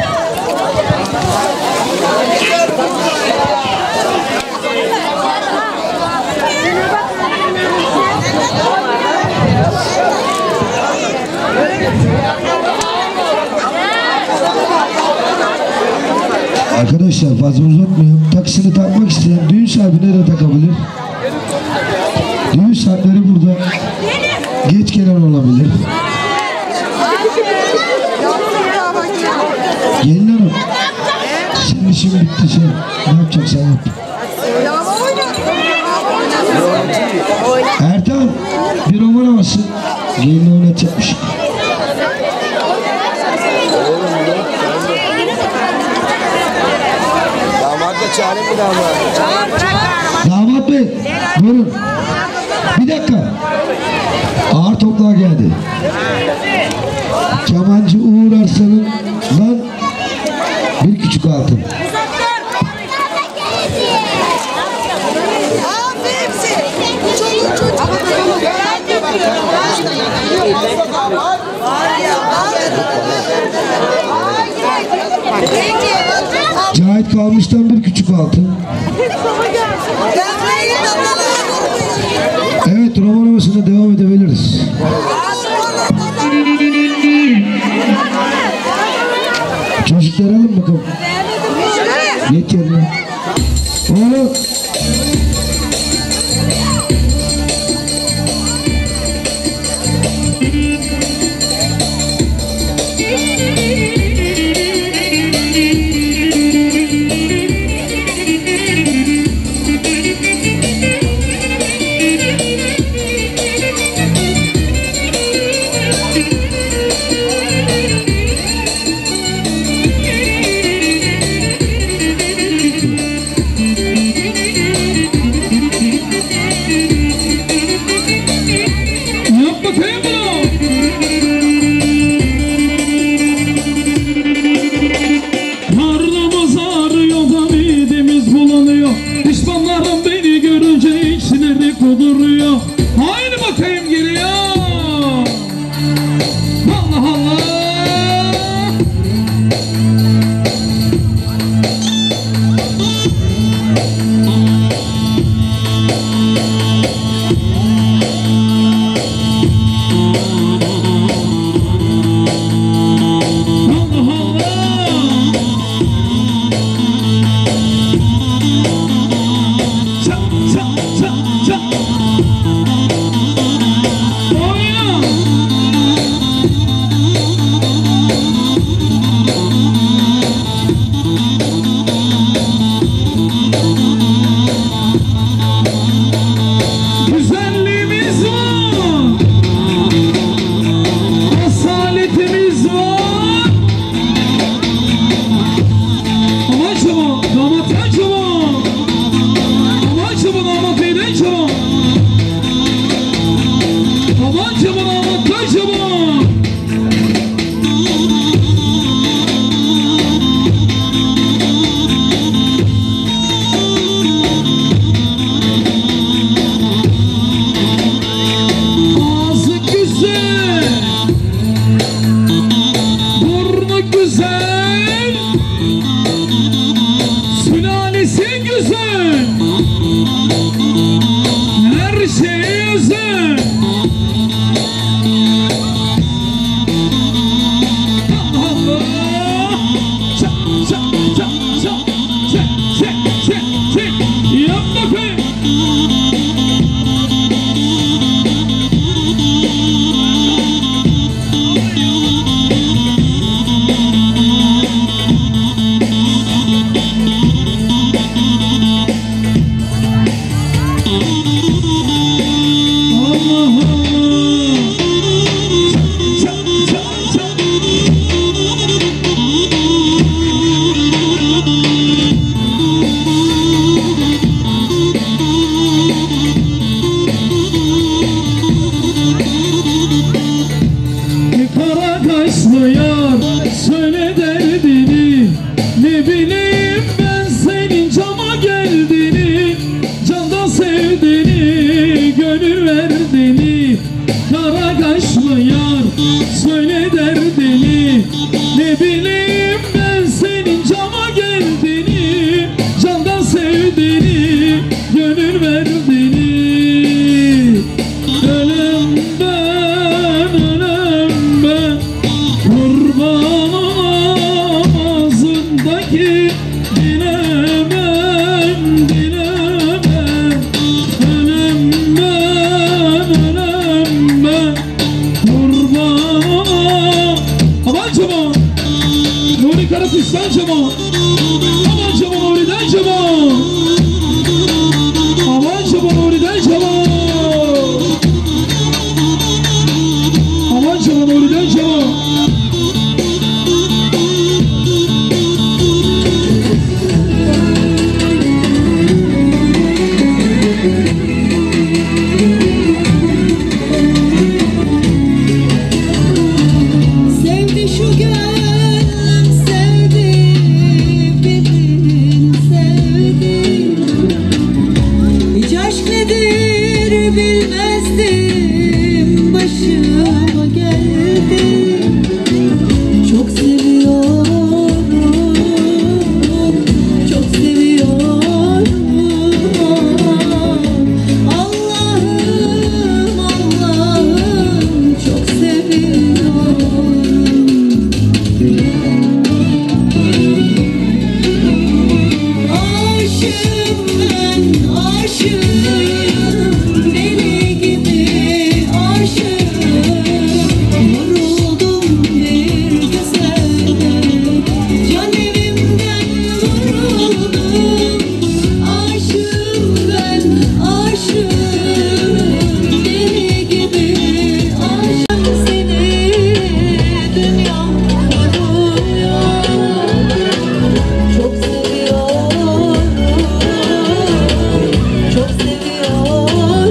Speaker 11: Arkadaşlar fazla uzatmayalım. Taksini takmak isteyen düğün sahibi nereye takabilir? Düğün sahipleri burada. Geç gelen olabilir. Gelin hanım. Senin işin bitti, sen ne yapacaksan yap. Ertan bir roman havası. Gelini oynatacakmış.
Speaker 7: Damat da çağırayım mı damat?
Speaker 11: Damat bey, buyurun. Bir dakika. Ağır toplar geldi. Kemancı Uğur Arslan'dan bir küçük altın. Cahit Kalmış'tan bir küçük altın. Evet, roman havasına devam edebiliriz. Çocukları alın bakalım. Geç yerine. Oğlum.
Speaker 1: Ne bileyim ben senin cama geldiğini, candan sev söyle derdini. Ne bileyim ben senin cana geldiğini, candan sevdiğini, gönül verdiğini. Ölüm ben, ölüm ben, kurban ağzındaki dilemem, dilemem. Ölüm ben, ölüm ben, kurban. Aman Cemo, Nuri Karapustan Cemo, aman Cemo Nuri'den Cemo, aman Cemo Nuri'den Cemo, aman Cemo Nuri'den Cemo.
Speaker 9: Sevdi şu gönlüm, sevdi, bilin sevdi. Hiç aşk nedir bilmezdim, başıma geldi. Çok seviyorum, çok seviyorum. Allah'ım, Allah'ım, çok seviyorum. Aşığım ben, aşığım, deli gibi aşığım. Vuruldum bir güzele, can evimden vuruldum. Aşığım ben, aşığım, deli gibi aşığım. Seni dünyam vuruyor. Çok seviyorum, çok seviyorum.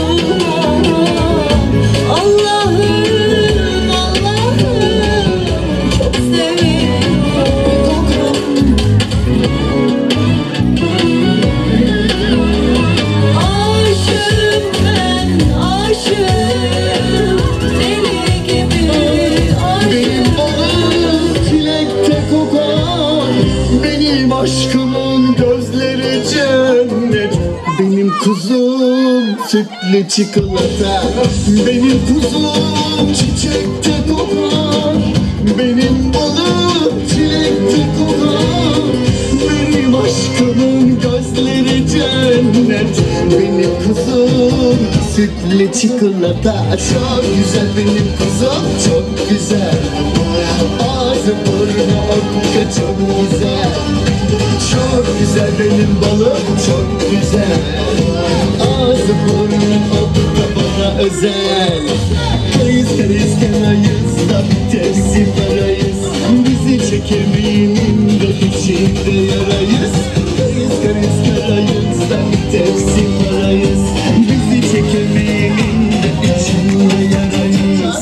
Speaker 9: Allah'ım, Allah'ım, çok seviyorum. Aşığım ben, aşığım, deli gibi
Speaker 3: Benim
Speaker 9: aşığım.
Speaker 3: balım çilekte kokar, benim aşkımın gözleri cennet. Benim kuzum sütlü çikolata, benim kuzum çiçekte kokar. Benim balım çilekte kokar, benim aşkımın gözleri cennet. Benim kuzum sütlü çikolata, çok güzel benim kuzum, çok güzel. Ağzı burnu okka, çok güzel. Çok güzel benim balım, çok güzel. Ağzı burnu okka, bana özel. Kayız kayız kenayız da tepsi parayız. Bizi çekemeyenin de içinde yarayız. Kayız kayız kenayız da tepsi parayız. Bizi çekemeyenin de içinde yarayız.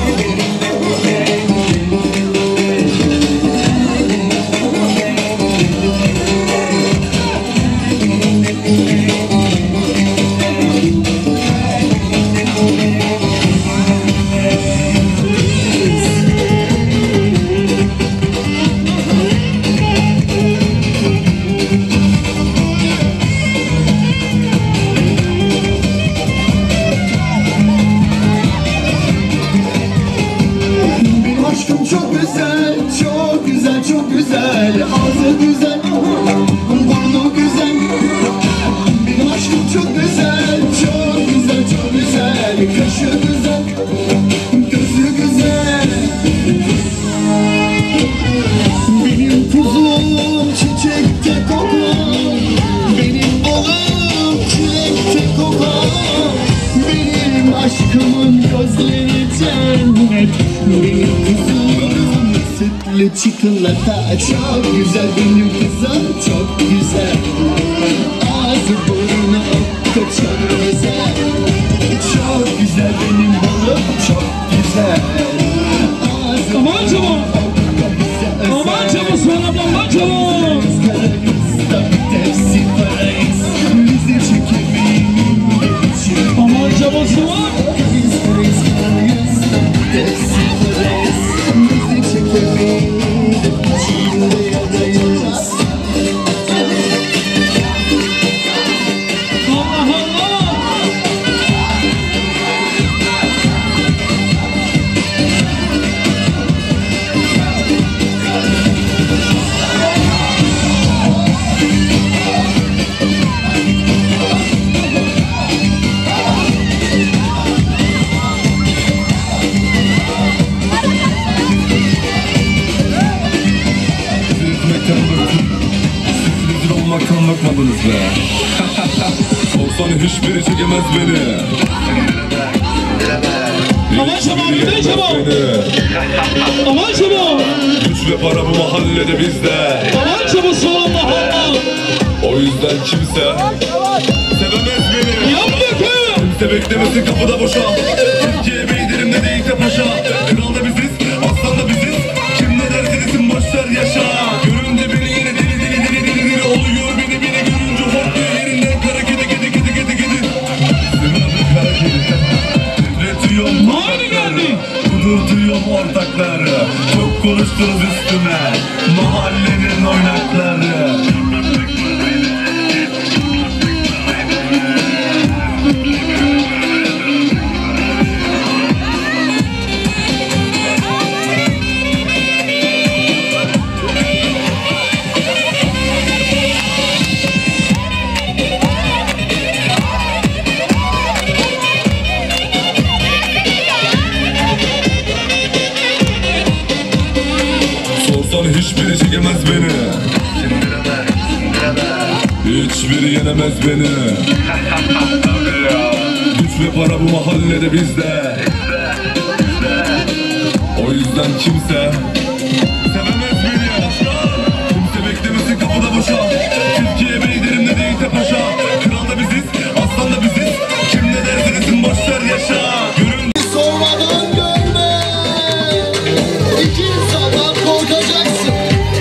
Speaker 3: Benim aşkım çok güzel, çok güzel, çok güzel. Ağzı güzel, burnu güzel. Benim aşkım çok güzel, çok güzel, çok güzel. Kaşı güzel, gözü güzel. Benim kuzum çiçekte kokar, benim balım çilekte kokar. Benim aşkımın gözleri cennet. Benim kuzum sütlü çikolata, çok güzel benim kızım, çok güzel. Ağzı burnu okka, çok güzel. Çok güzel benim balım, çok güzel. Ağzı
Speaker 1: Aman Cemo, aman Cemo, sonra aman Cemo.
Speaker 3: Tepsi parayız, bizi çekemeyenin de için.
Speaker 1: Aman Cemo'su var.
Speaker 3: Kayız kayız kayız da tepsi parayız. bakmadınız be. Sorsan hiçbiri çekemez beni.
Speaker 1: Aman şabam, bir şabam. Aman şabam.
Speaker 3: Güç ve para bu mahallede bizde.
Speaker 1: Aman şabam soğan mahalla.
Speaker 3: O yüzden kimse sevemez beni.
Speaker 1: Yap bakayım.
Speaker 3: Kimse beklemesin kapıda boşa. Türkiye beydirim ne değilse paşa. Kral da biziz, aslan da biziz. Kim ne derse desin boşver yaşa. Görünce beni yine deli deli deli deli deli oluyor beni beni görünce hortluyor yerinden kara kedi kedi kedi kedi kedi. Sınavı kara kedi. Titretiyorum ortakları. Kudurtuyorum ortakları. Çok konuştunuz üstüme. Mahallenin oynakları. Hiçbiri çekemez beni. Hiçbiri yenemez beni. Güç ve para bu mahallede bizde. O yüzden kimse sevemez beni. Kimse beklemesin kapıda boşa. Türkiye beydirim ne değilse paşa. Kral da biziz, aslan da biziz. Kim ne derse desin boşver yaşa. Görün
Speaker 12: sormadan görme. İki insandan korkacaksın.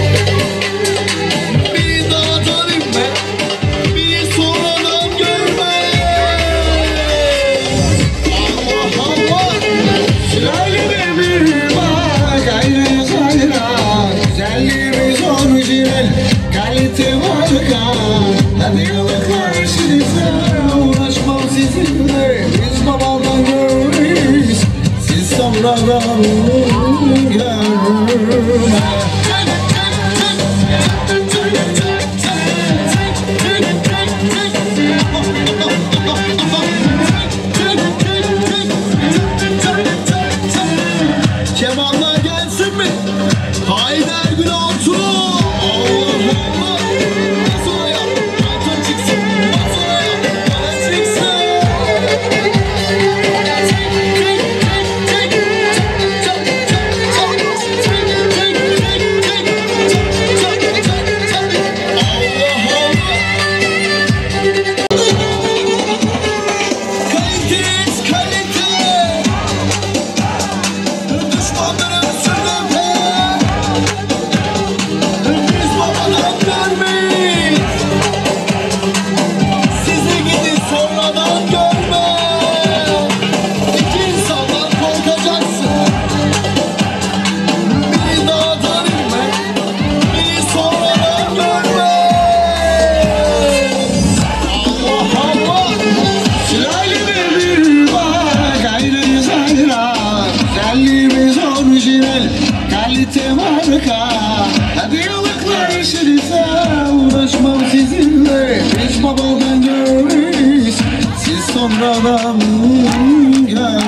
Speaker 12: Bir dağdan inme, bir sonradan görme. Allah Allah. Şöyle bir bak, ayrı sayılar. Güzelliğimiz orijinal, kalite marka. Hadi yıllıklar işinize, uğraşmam sizinle. Biz babadan görmeyiz, siz sonradan görme. Kemanlar gelsin mi? Haydi her gün altı. Allah Allah. Nasıl yap? Altın çıksın. Nasıl yap? Bana çıksın. Hadi yıllıklar işinize, uğraşmam sizinle. Biz babadan görmeyiz, siz sonradan görme.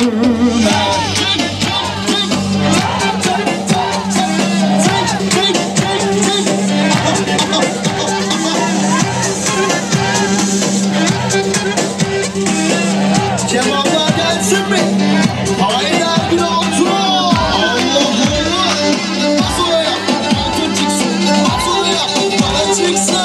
Speaker 12: Cevaplar gelsin mi? Haydi her gün altı. Allah Allah. Nasıl yap? Altın çıksın. Nasıl yap? Bana çıksın.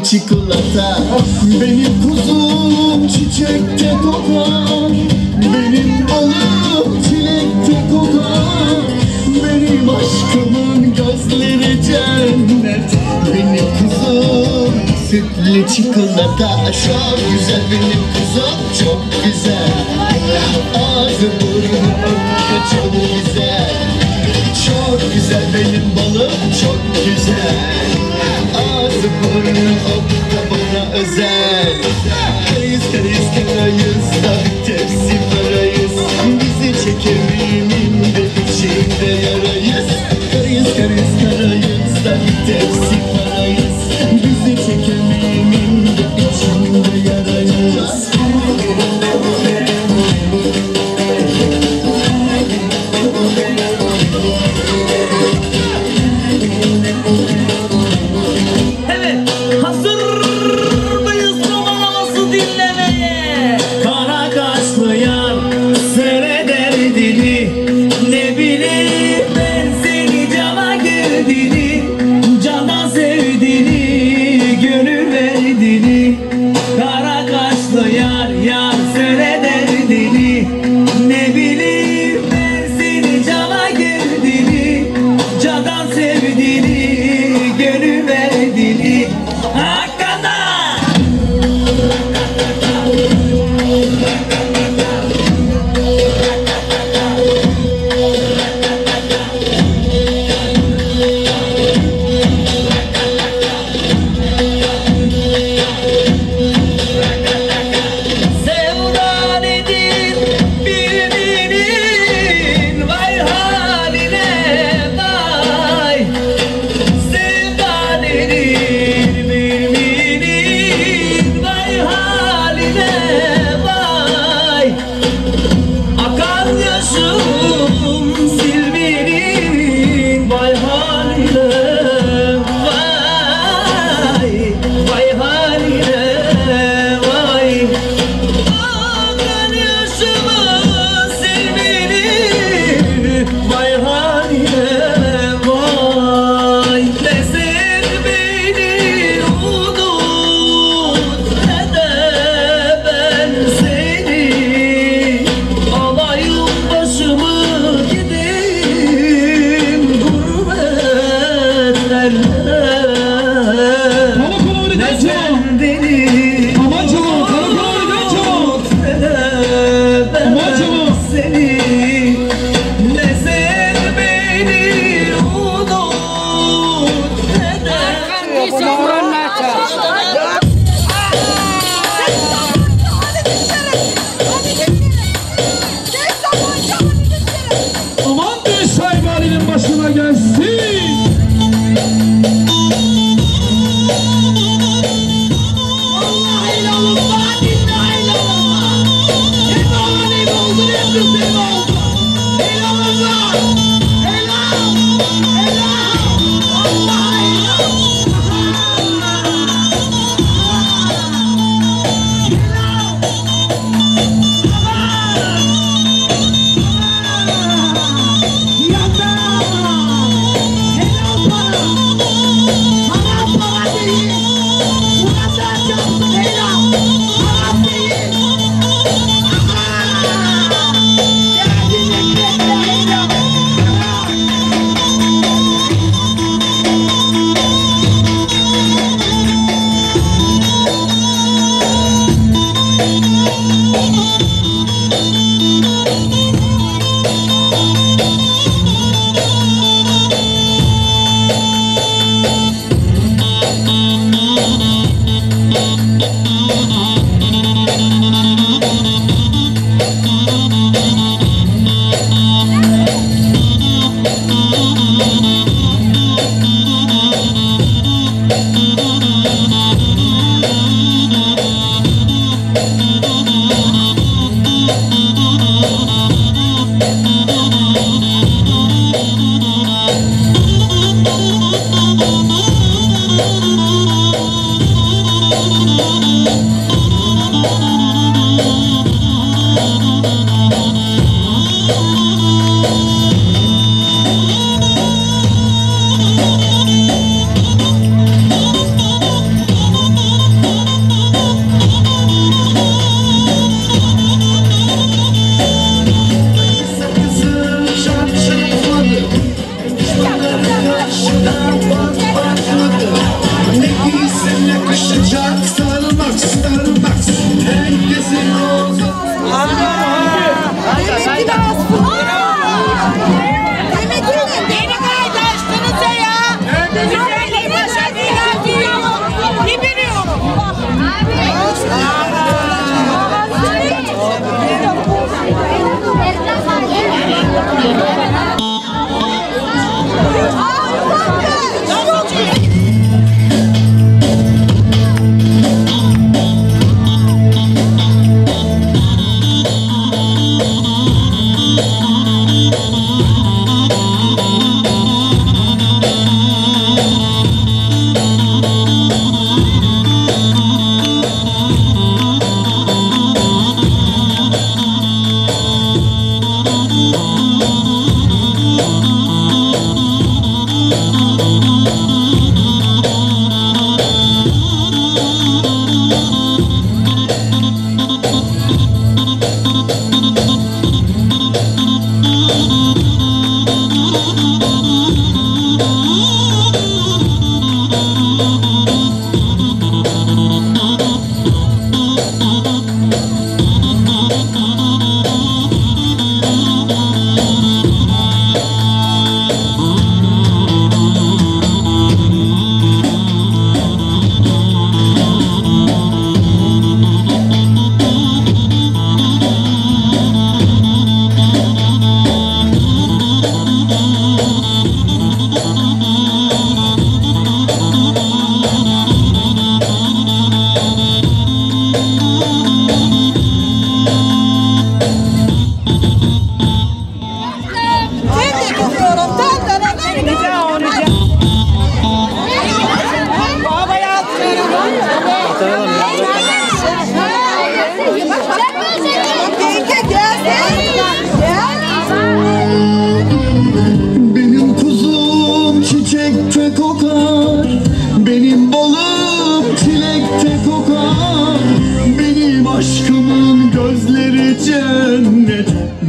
Speaker 12: sütlü çikolata. Benim kuzum çiçekte kokar, benim balım çilekte kokar. Benim aşkımın gözleri cennet, benim kuzum sütlü çikolata. Çok güzel benim kuzum, çok güzel. Ağzı burnu öpüyor, çok güzel. Çok güzel benim balım, çok güzel. Ağzı burnu öpüyor, bana özel. Karayız karayız karayız da bir tepsi parayız. Bizi çekemeyenin de içinde yarayız. Karayız karayız karayız da bir tepsi parayız. Bizi çekemeyenin de içinde yarayız.
Speaker 13: Evet, hazır mıyız romanımızı dinlemeye? Kara kaşlı yar söyle derdini, ne bileyim ben seni cana girdiğini, cana sevdiğini, gönül verdiğini. Kara kaşlı yar yar söyle derdini, ne bileyim ben seni cana girdiğini, cana sevdiğini, gönül verdiğini. Hakikaten. Sevda nedir bilmenin, vay haline vay. Sevda nedir bilmenin, vay haline vay. Akan yaşım silmenin, vay haline vay. Vay haline vay. Akan yaşımı silmenin, vay haline vay. Ne sev beni unut, ne de ben seni. Alayım başımı gideyim gurbetlerle. Ne sen beni unut, ne de ben seni. Ne sen beni unut, ne de
Speaker 1: Aman bir sahibi Ali'nin başına gelsin.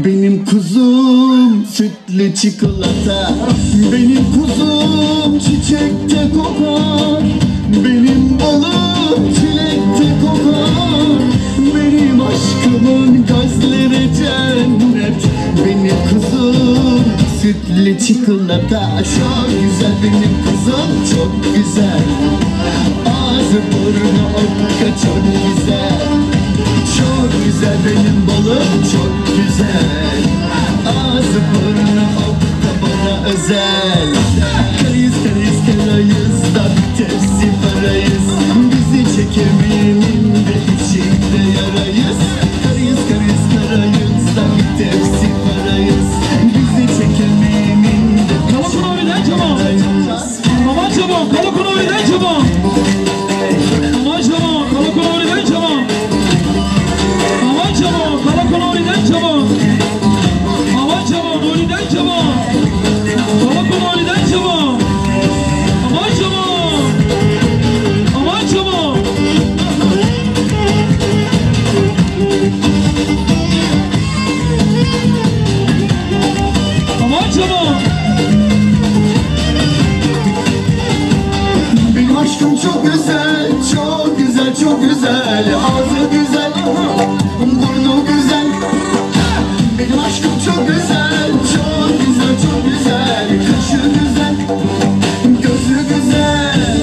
Speaker 12: Benim kuzum sütlü çikolata, benim kuzum çiçekte kokar, benim balım çilekte kokar, benim aşkımın gözleri cennet, benim kuzum sütlü çikolata. Çok güzel benim kuzum, çok güzel, ağzı burnu okka çok güzel. Çok güzel benim balım, çok güzel, ağzı burnu okta bana özel. Karayız karayız karayız da bir tepsi parayız, bizi çekemeyenin de içinde yarayız. Karayız karayız karayız da bir tepsi parayız, bizi çekemeyenin de içinde yarayız.
Speaker 1: Aman çabuk, kalakunu oynayın çabuk. Aman çabuk, kalakunu oynayın çabuk. Aman çabuk, kalakunu oynayın çabuk. Aman çabuk, oynayın çabuk. Kalakunu oynayın çabuk. Aman çabuk. Aman çabuk. Aman çabuk.
Speaker 12: Benim aşkım çok güzel, çok güzel, çok güzel, ağzı güzel, burnu güzel. Benim aşkım çok güzel, çok güzel, çok güzel, kaşı güzel, gözü güzel.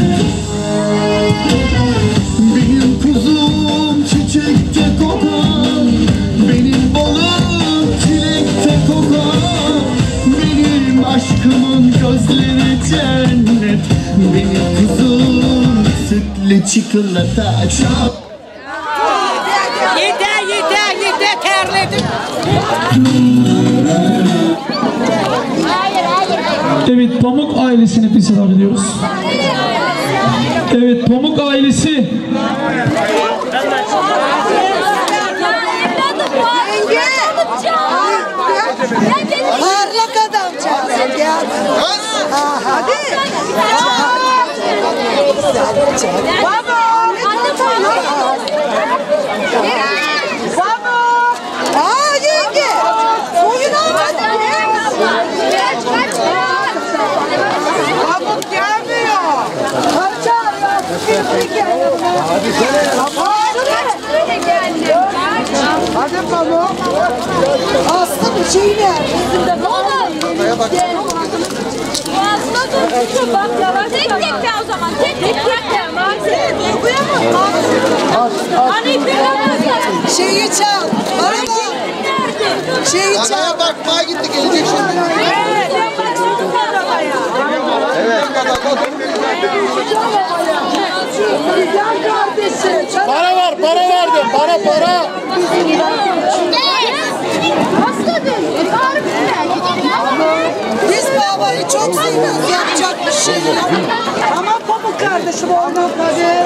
Speaker 12: Benim kuzum çiçekte kokar, benim balım çilekte kokar, benim aşkımın gözleri cennet, benim kuzum sütlü çikolata. Çok
Speaker 6: Yeter yeter yeter terledim.
Speaker 1: Evet, Pamuk ailesini bir sıra ediyoruz. Evet, Pamuk ailesi.
Speaker 2: Parlak adam çağırsın ya. Hadi. Baba. Baba. Aa yenge. Oyun almadın ya. Pamuk gelmiyor. Kaçar ya. Kibrik geliyor. Hadi sene. Hadi Pamuk. Aslı bir şey ver. Bizim de
Speaker 4: Ortaya bak.
Speaker 14: Boğazına dursun bak yavaş. Tek tek de o zaman. Tek tek tek de. Hani bir
Speaker 2: şeyi çal. Araba. Şeyi çal.
Speaker 4: Adaya bakmaya gitti, gelecek şimdi.
Speaker 2: Evet.
Speaker 4: Evet.
Speaker 2: Para
Speaker 4: var, para verdim. Para, para.
Speaker 2: Biz babayı çok seviyoruz. Yapacak bir şey yok. Ama Pamuk kardeşim oradan tabii.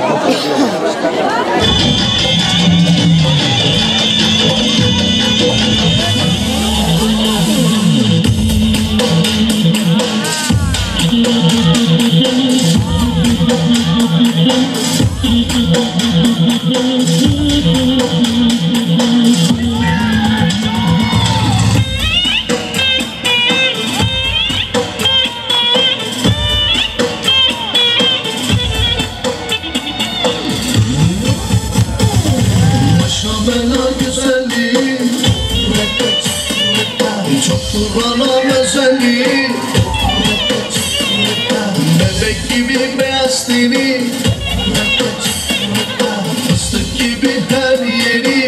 Speaker 12: Bela güzelliği, çoktur bana özelliği, bebek gibi beyaz teni, fıstık gibi her yeri.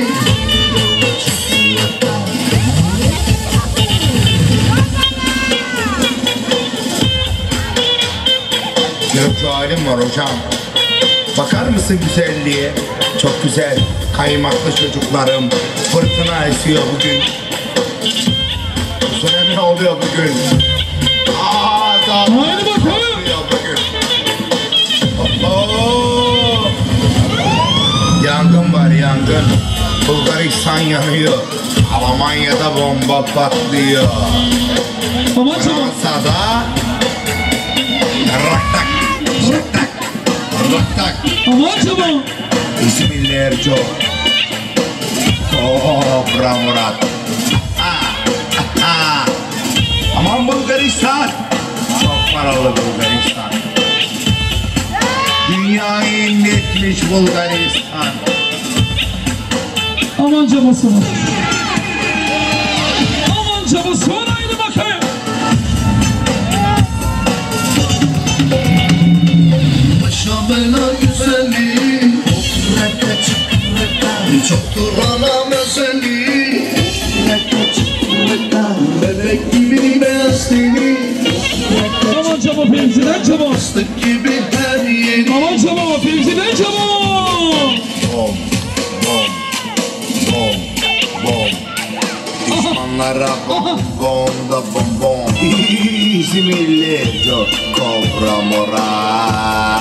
Speaker 5: Görücü halim var hocam. Bakar mısın güzelliğe? Çok güzel, kaymaklı çocuklarım. Fırtına esiyor bugün. Sonra ne oluyor bugün? Aaa daha
Speaker 1: Haydi bakalım.
Speaker 5: bugün. Oo. Yangın var yangın. Bulgaristan yanıyor. Almanya'da bomba patlıyor. Fransa'da raktak, raktak, raktak.
Speaker 1: Aman çabuk.
Speaker 5: İsmiller çok. Kobra Murat. paralı Bulgaristan. Dünyayı inletmiş Bulgaristan.
Speaker 1: Aman cabası var. Aman cabası var, haydi bakayım.
Speaker 12: Başa bela güzelliği, çoktur anam özelliği. Bebek gibi beyaz teni,
Speaker 1: aman cama fevziden cama.
Speaker 12: fıstık gibi her yeri.
Speaker 1: Aman cama fevziden cama.
Speaker 5: Bom, bom, bom, bom. Düşmanlara bom, bom da bom bom. İzmirli çok kobra mora.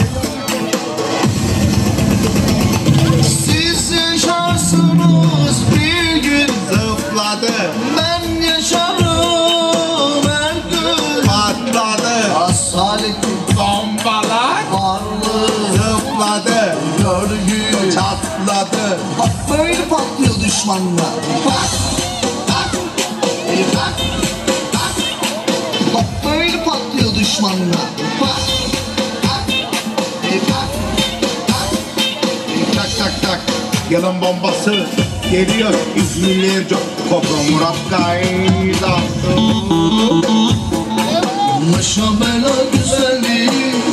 Speaker 12: Siz yaşarsınız bir gün zıpladı. Ben yaşarım her gün
Speaker 5: Patladı
Speaker 12: asaleti
Speaker 5: bombalar,
Speaker 12: varlığı
Speaker 5: zıpladı
Speaker 12: görgü
Speaker 5: çatladı.
Speaker 12: Bak böyle patlıyor düşmanlar. Bak, bak, bir bak, bak. Bak böyle patlıyor düşmanlar. Bak, bak, bir bak, bak.
Speaker 5: Tak tak tak yılın bombası geliyor. İzmirli çok kobra Murat kaydı.
Speaker 12: Başa bela güzelliği,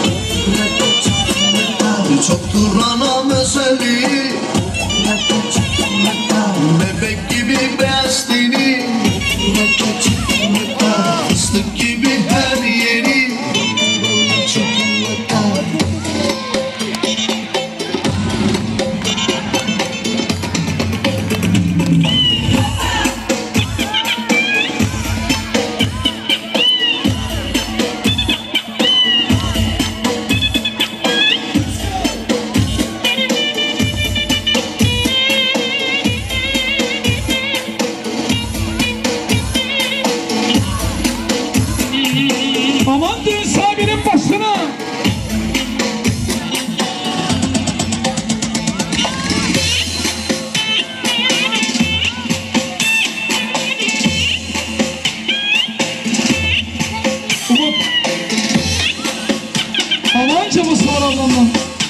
Speaker 12: çoktur anam özelliği. Bebek gibi beyaz teni, fıstık gibi her yeri.
Speaker 1: Aman düğün sahibinin başına. Umut. Aman cabası var ablamdan.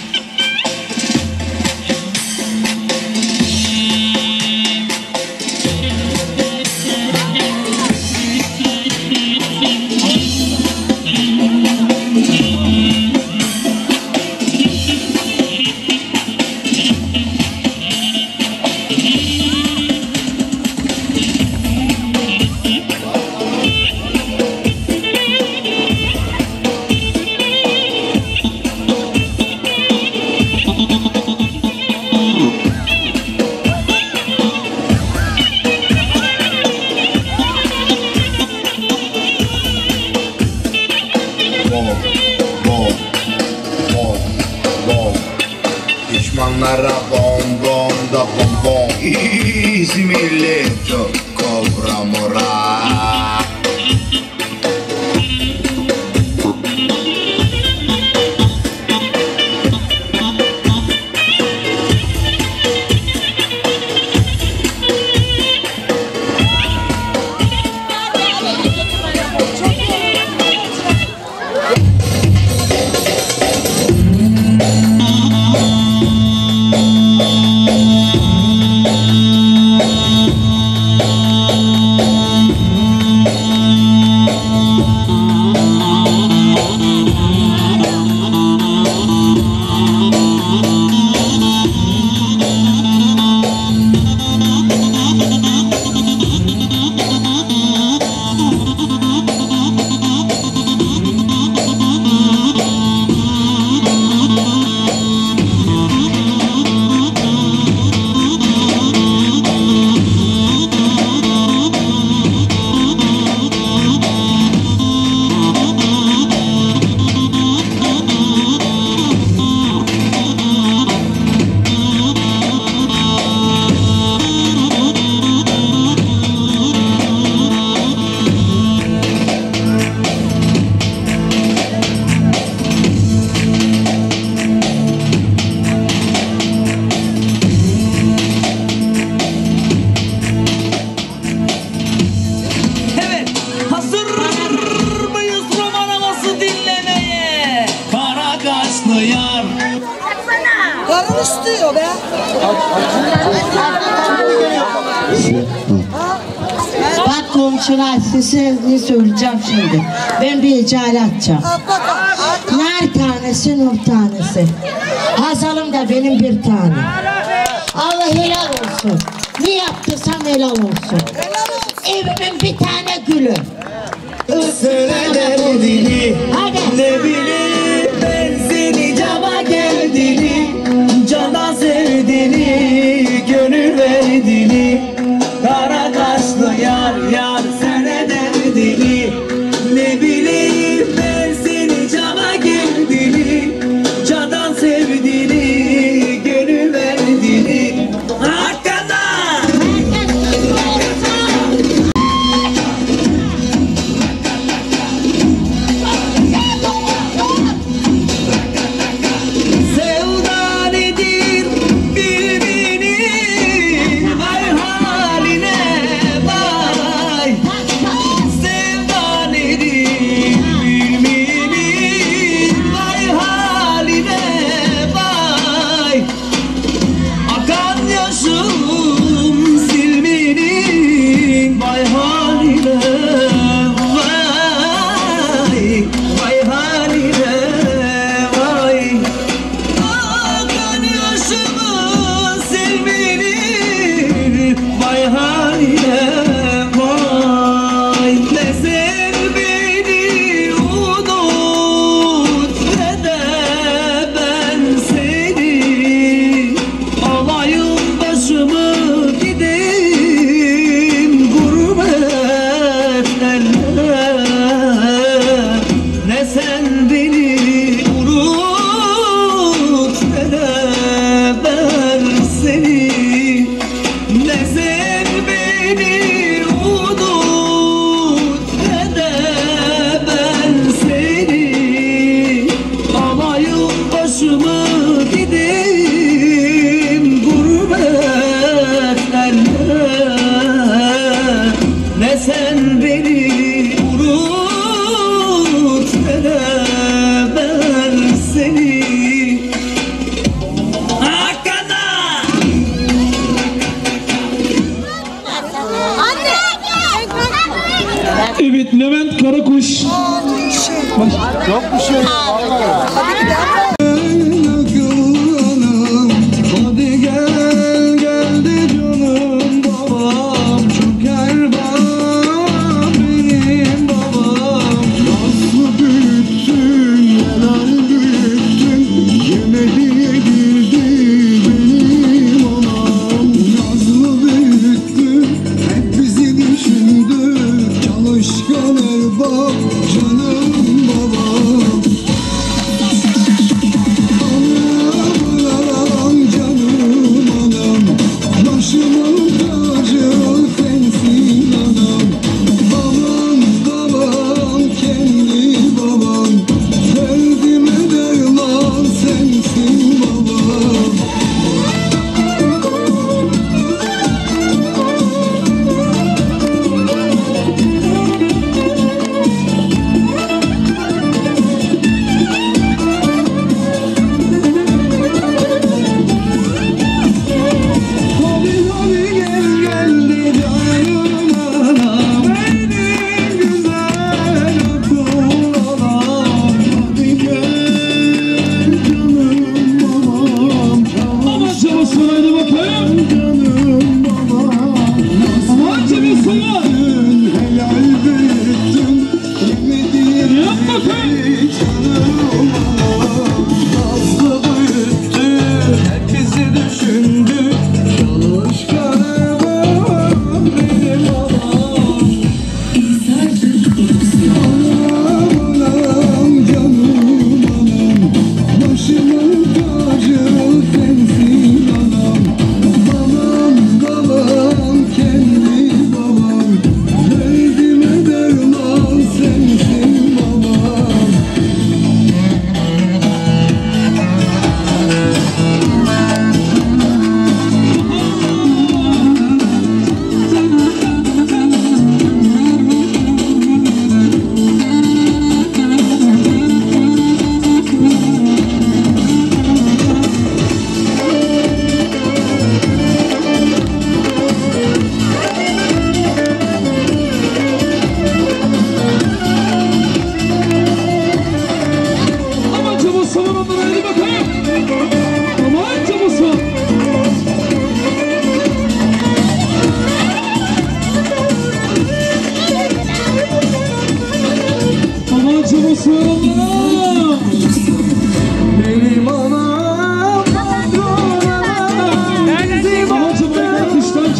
Speaker 5: Bom, bom, bom, bom. Düşmanlara bom bom da bom bom. İzmirli çok kobra mora.
Speaker 15: Şunay size ne söyleyeceğim şimdi. Ben bir icale atacağım. Nar tanesi, nur tanesi. Hazalım da benim bir tane. Allah helal olsun. Ne yaptıysam helal olsun. Evimin bir tane gülü.
Speaker 13: Söyle derdini, ne bileyim ben seni cama geldiğini, candan sevdiğini, gönül verdiğini, kara kaşlı yar yar sana derdini, ne bileyim ben seni cama geldiğini, candan sevdiğini, gönül verdiğini.
Speaker 1: Evet, Levent Karakuş.
Speaker 4: Yok bir şey.
Speaker 13: Hadi gel geldi canım babam, çöker babam benim babam.
Speaker 12: Nazlı büyüttün, helal büyüttün, yemedi yedirdi benim anam. Nazlı büyüttün, hep bizi düşündü, çalışkan erbap canım babam.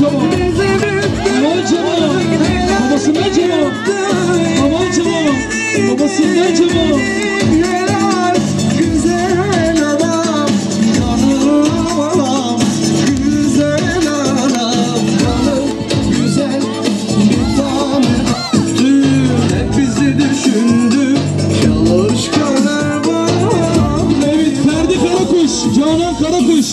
Speaker 1: Cemo. Aman Cemo. Babasından Cemo. Aman Cemo. Babasından Cemo.
Speaker 13: Güzel anam, canım anam, güzel anam, canım güzel bir tane dün hep bizi düşündü, çalışkanlar babam.
Speaker 1: Evet, Ferdi Karakuş, Canan Karakuş.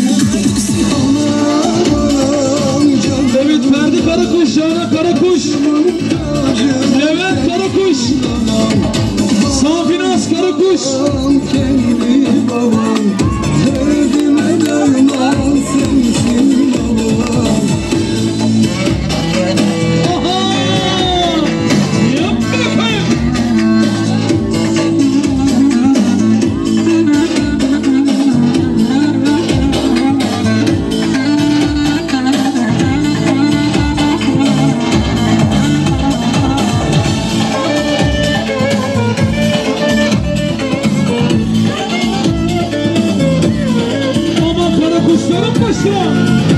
Speaker 1: Evet, Ferdi Karakuş, Canan Karakuş. Levent Karakuş. Safinaz Karakuş.
Speaker 13: Kendi babam, derdime derman sensin babam.
Speaker 1: Aha! Yap bakayım. Aman Karakuşların başına.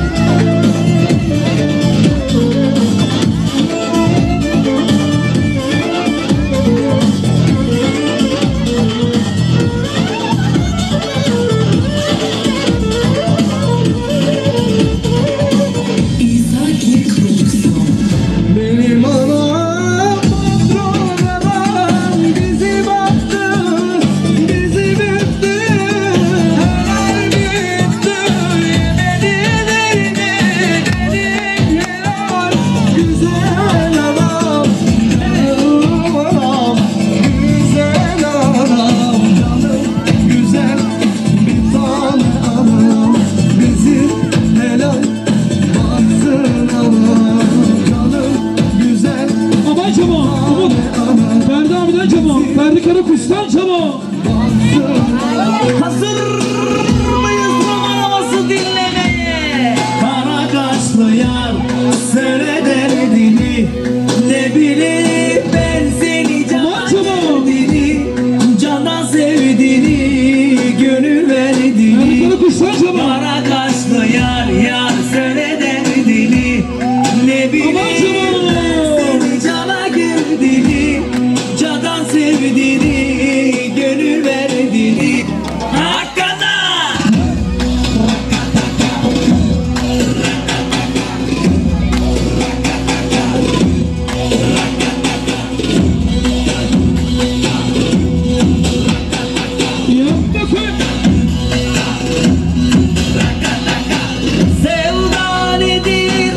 Speaker 13: Benim anam patron babam bizi baktı, bizi büktü, helal büktü, yemedi benim helal. Güzel anam, canım anam, güzel anam, canım güzel bir tane anam, bizi helal baksın anam.
Speaker 1: Aman Cemo, Umut. Ferdi abiden Cemo, Ferdi Karakuş'tan Cemo.
Speaker 13: Hazır mıyız roman havası dinlemeye? Kara kaşlı yar söyle derdini, ne bileyim ben seni candan sevdiğini, candan sevdiğini, gönül verdiğini. Kara kaşlı yar yar söyle derdini, ne bileyim cana girdiğini, candan sevdiğini, gönül verdiğini. Hakkada! Sevda nedir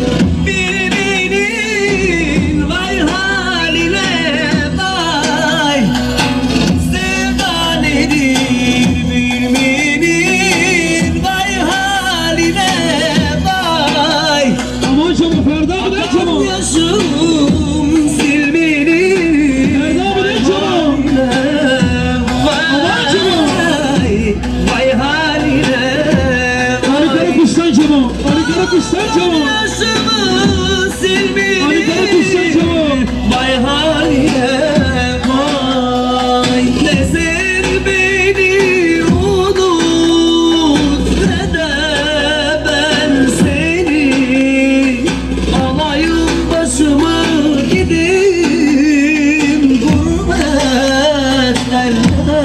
Speaker 13: bilmenin, vay haline vay. Sevda nedir bilmenin, vay haline vay.
Speaker 1: Aman Cemo, Ferdi abiden Cemo.
Speaker 13: Yaşım silmenin,
Speaker 1: Ferdi abiden Cemo. Aman Cemo.
Speaker 13: vay haline.
Speaker 1: Ali Karakuş'tan Cemo, Ali Karakuş'tan Cemo.
Speaker 13: Yaşımı silmenin,
Speaker 1: Ali Karakuş'tan Cemo.
Speaker 13: vay haline vay. Ne sen beni unut, ne de ben seni. Alayım başımı gideyim gurbetlerle.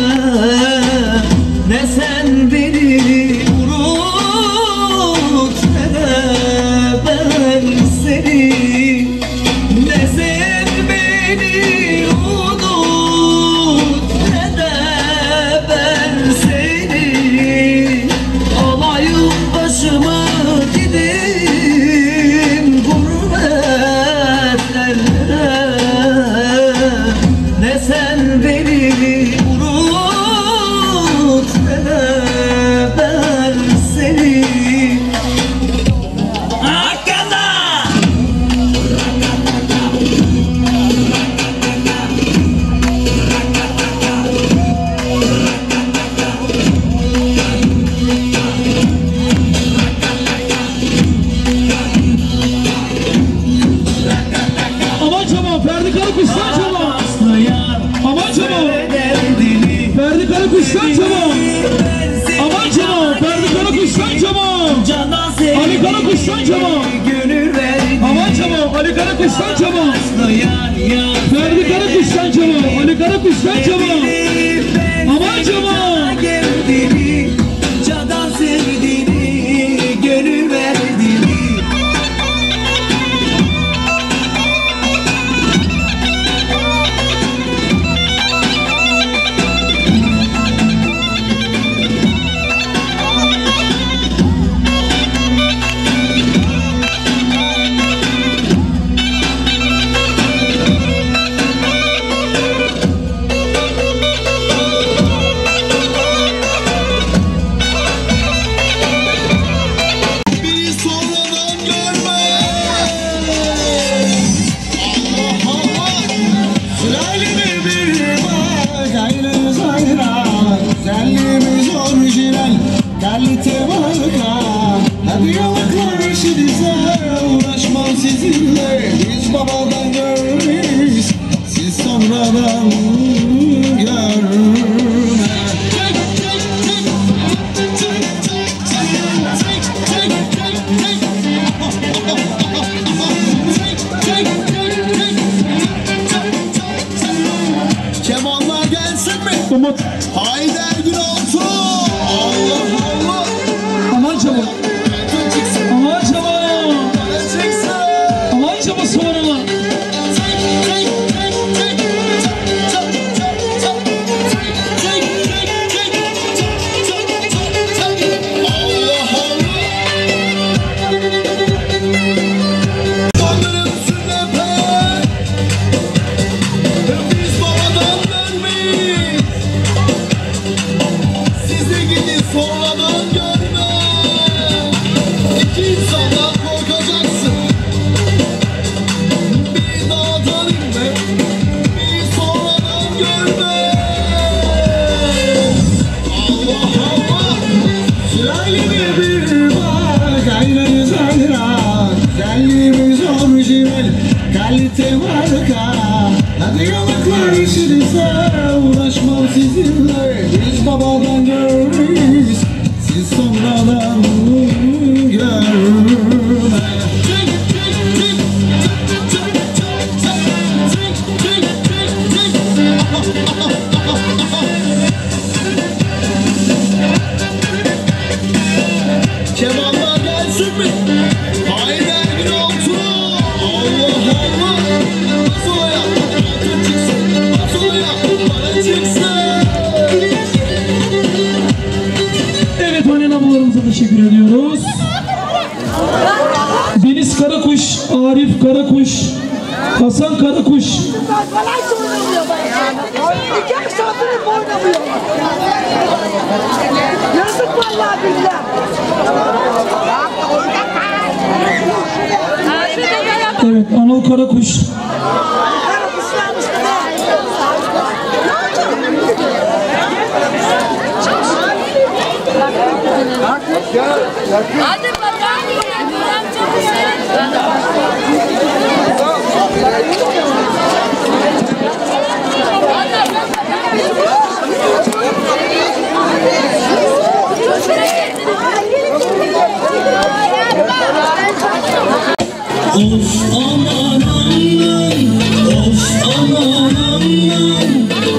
Speaker 13: Ne sen beni unut, ne de ben seni.
Speaker 1: Karakuş'tan Cemal. Aman Cemal, Ali Karakuş'tan Cemal. Ferdi Karakuş'tan Cemal, Ali Karakuş'tan Cemal. Aman Cemal.
Speaker 13: Cadan sevdiğini, gönül verdiğini.
Speaker 12: Kalite marka. Hadi yalaklar işinize, uğraşmam sizinle. Biz babadan görmeyiz, siz sonradan görme. Kemanlar gelsin mi?
Speaker 1: Umut.
Speaker 12: Haydi Ergün Altuğ. Allah Allah.
Speaker 1: Aman Cemal. Aman Cemal. Aman Cemal sonuna.
Speaker 12: Kalite marka. Hadi yalaklar işinize, uğraşmam sizinle. Biz babadan görmeyiz, siz sonradan görme. Kemanlar gelsin mi? Haydi Ergün Altuğ. Allah Allah. Nasıl ya? Bakın çıksın. Nasıl ya? Bana çıksın.
Speaker 1: Evet, annen ablalarımıza teşekkür ediyoruz. Deniz Karakuş, Arif Karakuş, Hasan Karakuş.
Speaker 2: Yazık vallahi billah.
Speaker 1: Evet, Anıl Karakuş.
Speaker 14: Hadi bakalım. Çok güzel.
Speaker 13: Of aman aman, of aman aman.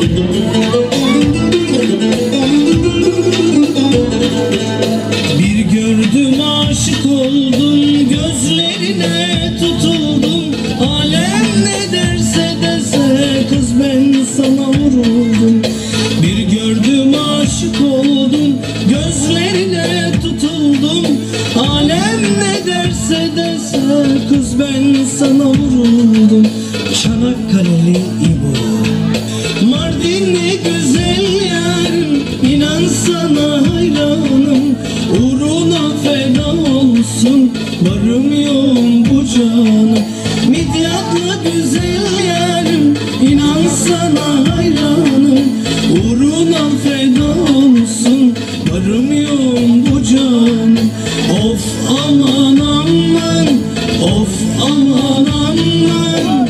Speaker 13: Bir gördüm aşık oldum, gözlerine tutuldum. Alem ne derse dese kız ben sana vuruldum. Bir gördüm aşık oldum, gözlerine tutuldum. Alem ne derse dese kız ben sana vuruldum. Çanakkale'li İbo, Mardinli güzel yarim, inan sana hayranım. Uğruna feda olsun varım yoğum bu canım. Midyatlı güzel yarim, inan sana hayranım. Uğruna feda olsun varım yoğum bu canım. Of aman aman, of aman aman.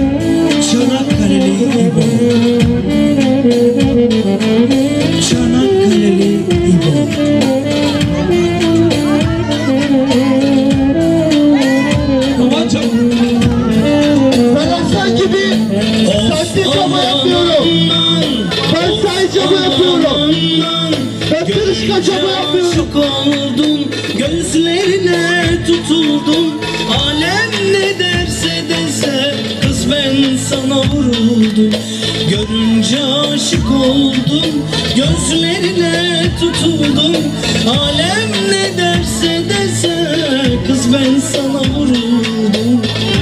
Speaker 13: Çanakkale'li İbo, Çanakkale'li aşık oldum, gözlerine tutuldum. Alem ne derse dese, kız ben sana vuruldum. Görünce aşık oldum, gözlerine tutuldum. Alem ne derse dese, kız ben sana vuruldum.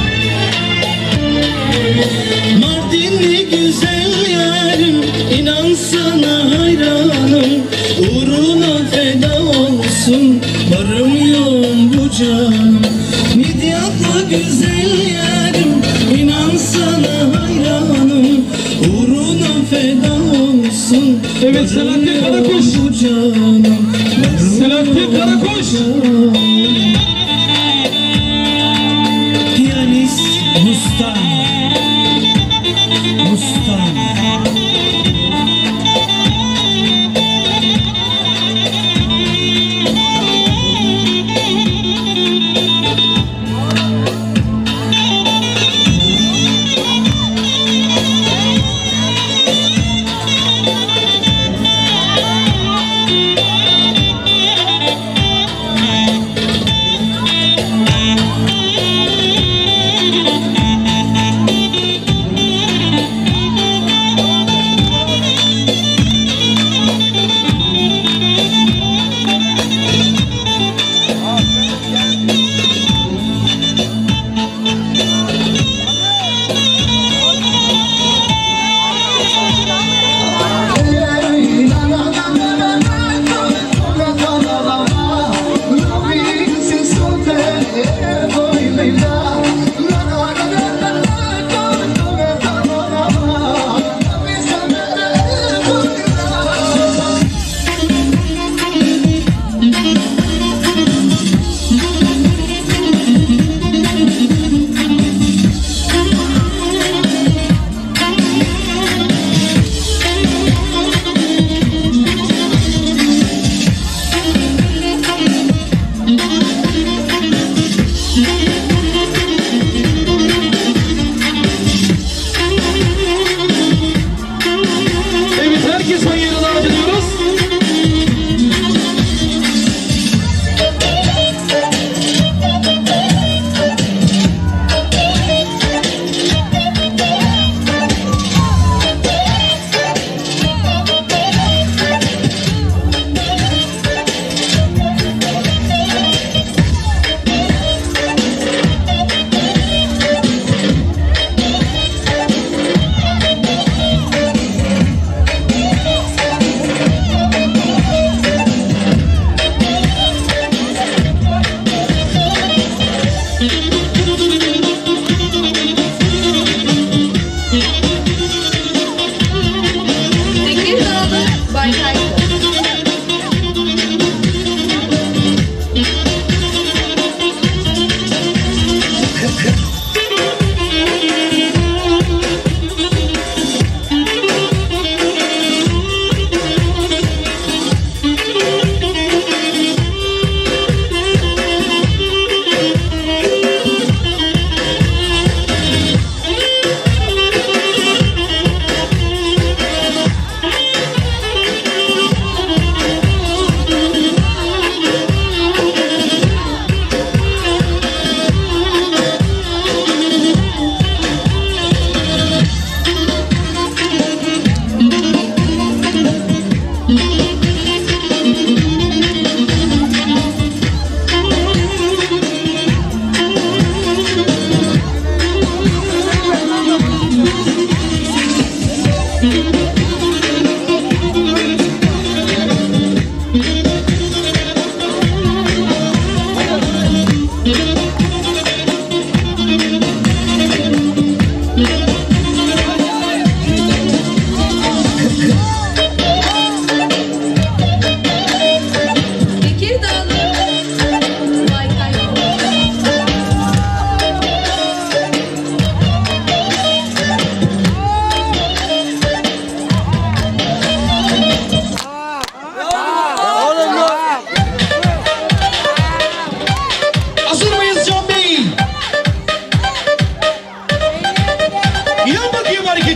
Speaker 13: Mardinli güzel yarim, inan sana hayranım. Uğruna feda olsun, varım yoğum bu canım. Midyatlı güzel yarim, inan sana hayranım. Uğruna feda olsun,
Speaker 1: evet, Selahattin Karakuş.
Speaker 13: Bu canım.
Speaker 1: Selahattin Karakuş.
Speaker 13: Piyanist Mustan Mustan.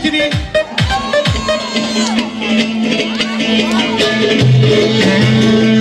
Speaker 1: hareketini.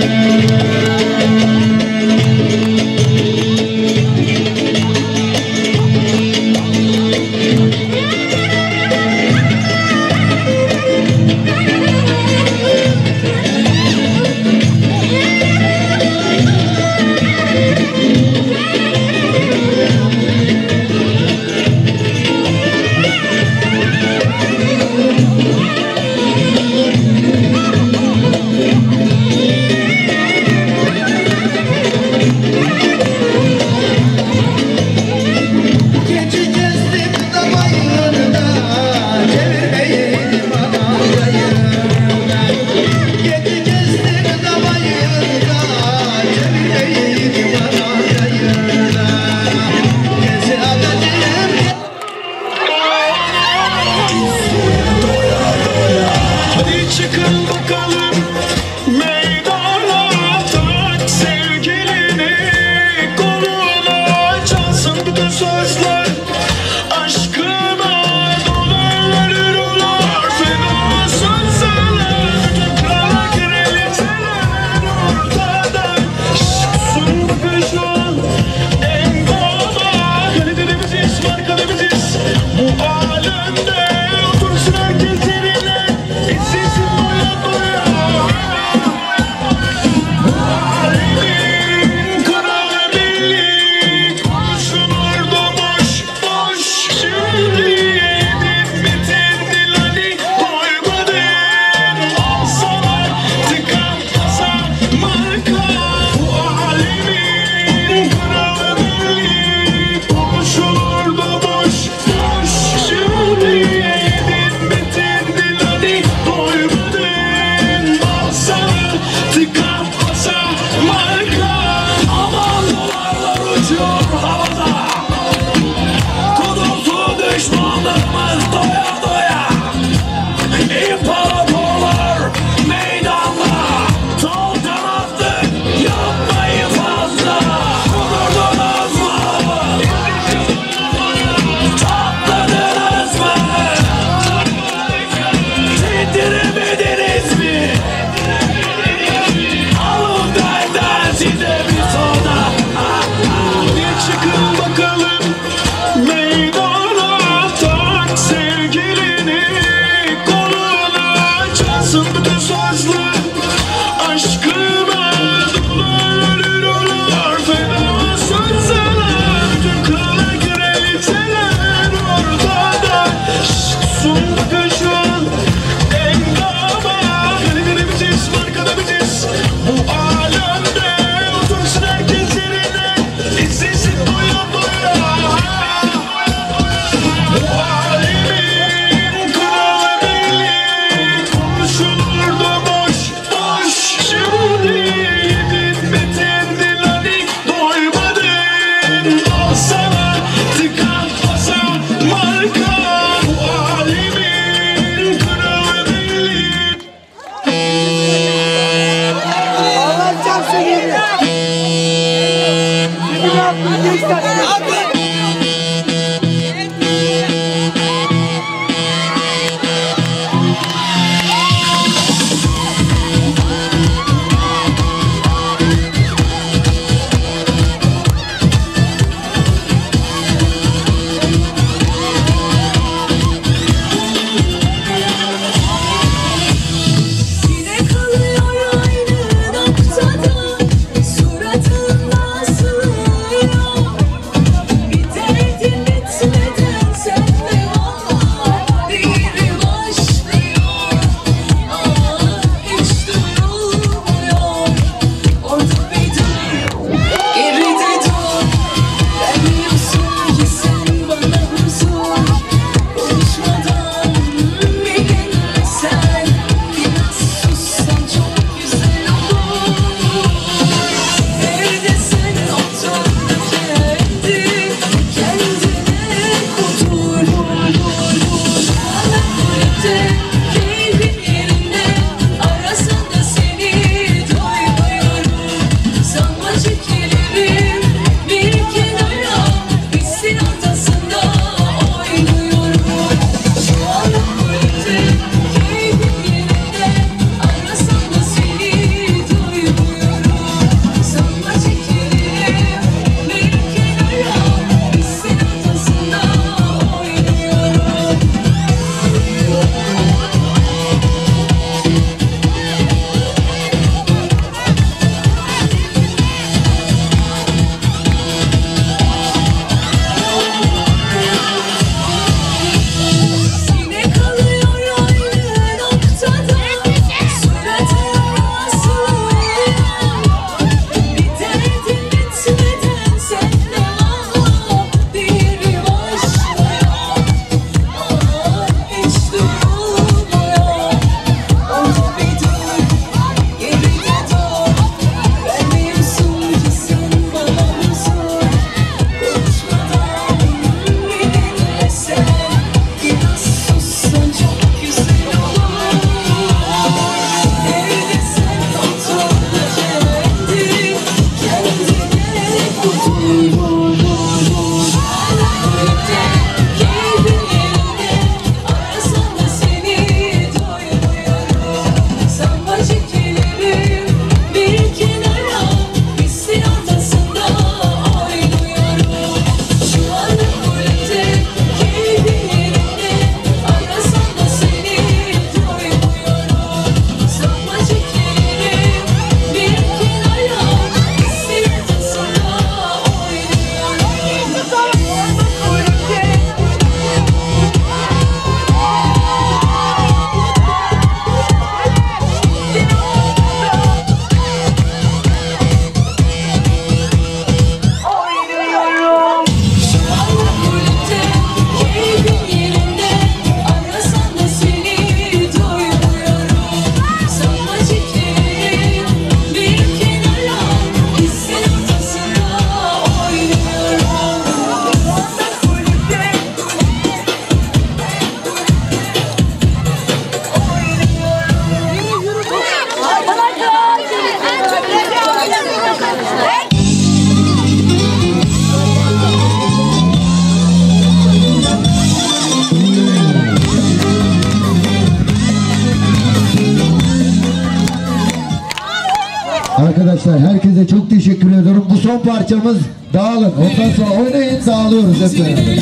Speaker 11: Arkadaşlar herkese çok teşekkür ediyorum. Bu son parçamız Dağılın. Ondan sonra oynayın, dağılıyoruz hep beraber.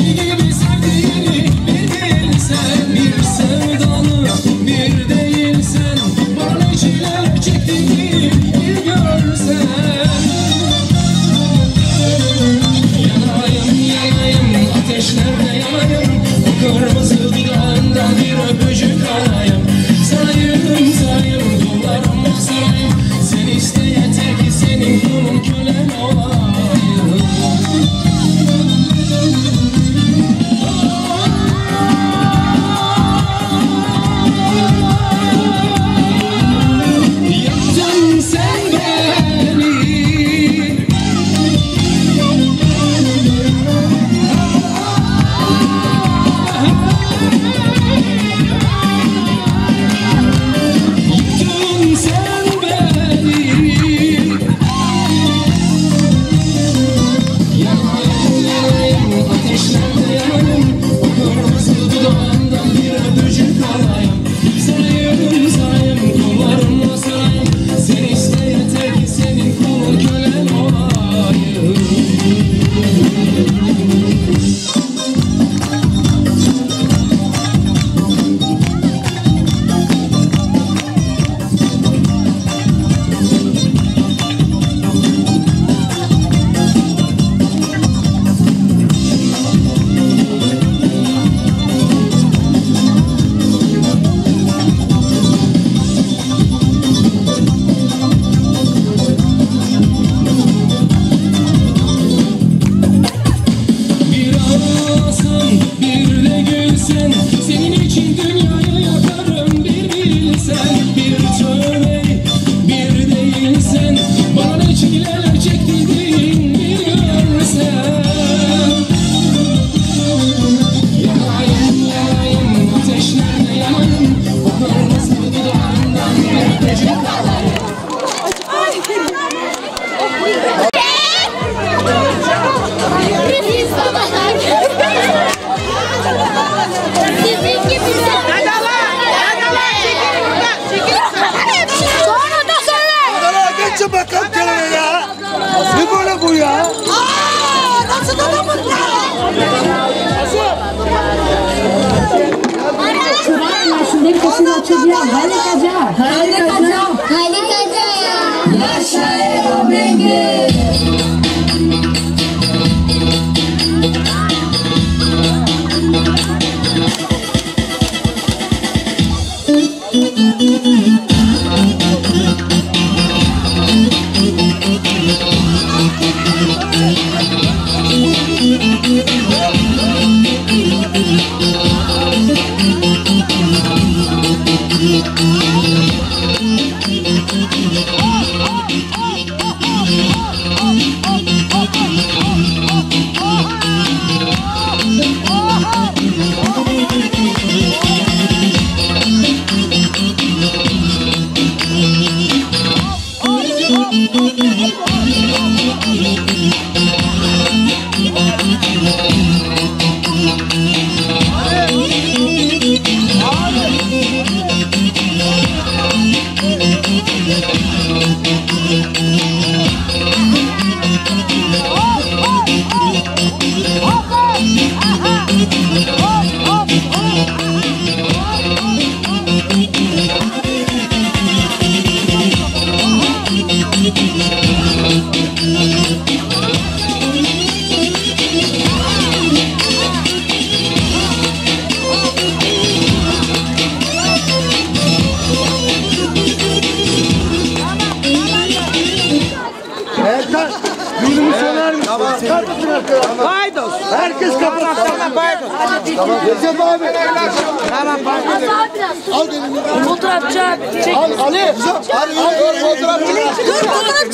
Speaker 13: Bir sevdalı bir değilsen, bana çiler çektiğini bir görsen. Yanayım yanayım ateşlerde yanayım, o kırmızı dudağından bir öpücük alayım. Sarayım sarayım duvarım sarayım, sen iste yeter ki senin kulun kölen olayım. bilsen, senin için dünyayı yakarım bir bilsen. Bir tövbe bir değilsen, bana ne çileler çektirdin bir görsen. Yanayım yanayım ateşlerde yanayım, o kırmızı dudağından bir öpücük alayım.
Speaker 14: Sizin gibi
Speaker 6: Hadi Allah! Hadi Allah! Çekil buradan! Çekil!
Speaker 14: Sonra da söyle.
Speaker 4: Adana geçin bakalım kelime ya. Ne böyle bu ya?
Speaker 2: Aa, nasıl adamın
Speaker 15: Şimdi kışın açacağım. Harikaca. Harikaca.
Speaker 14: Harikaca ya.
Speaker 15: Yaşa Ego Bengi.
Speaker 4: Erkan, düğünümü söyler misin? Çıkartın arkadaşlar.
Speaker 6: Baydos!
Speaker 4: Herkes kapatsın.
Speaker 6: Tamam Baydos!
Speaker 4: Recep abi.
Speaker 6: Tamam Baydos!
Speaker 4: Al elini.
Speaker 14: Fotoğrafçı abi.
Speaker 4: Al Ali. Al fotoğrafçı.
Speaker 2: Dur fotoğraf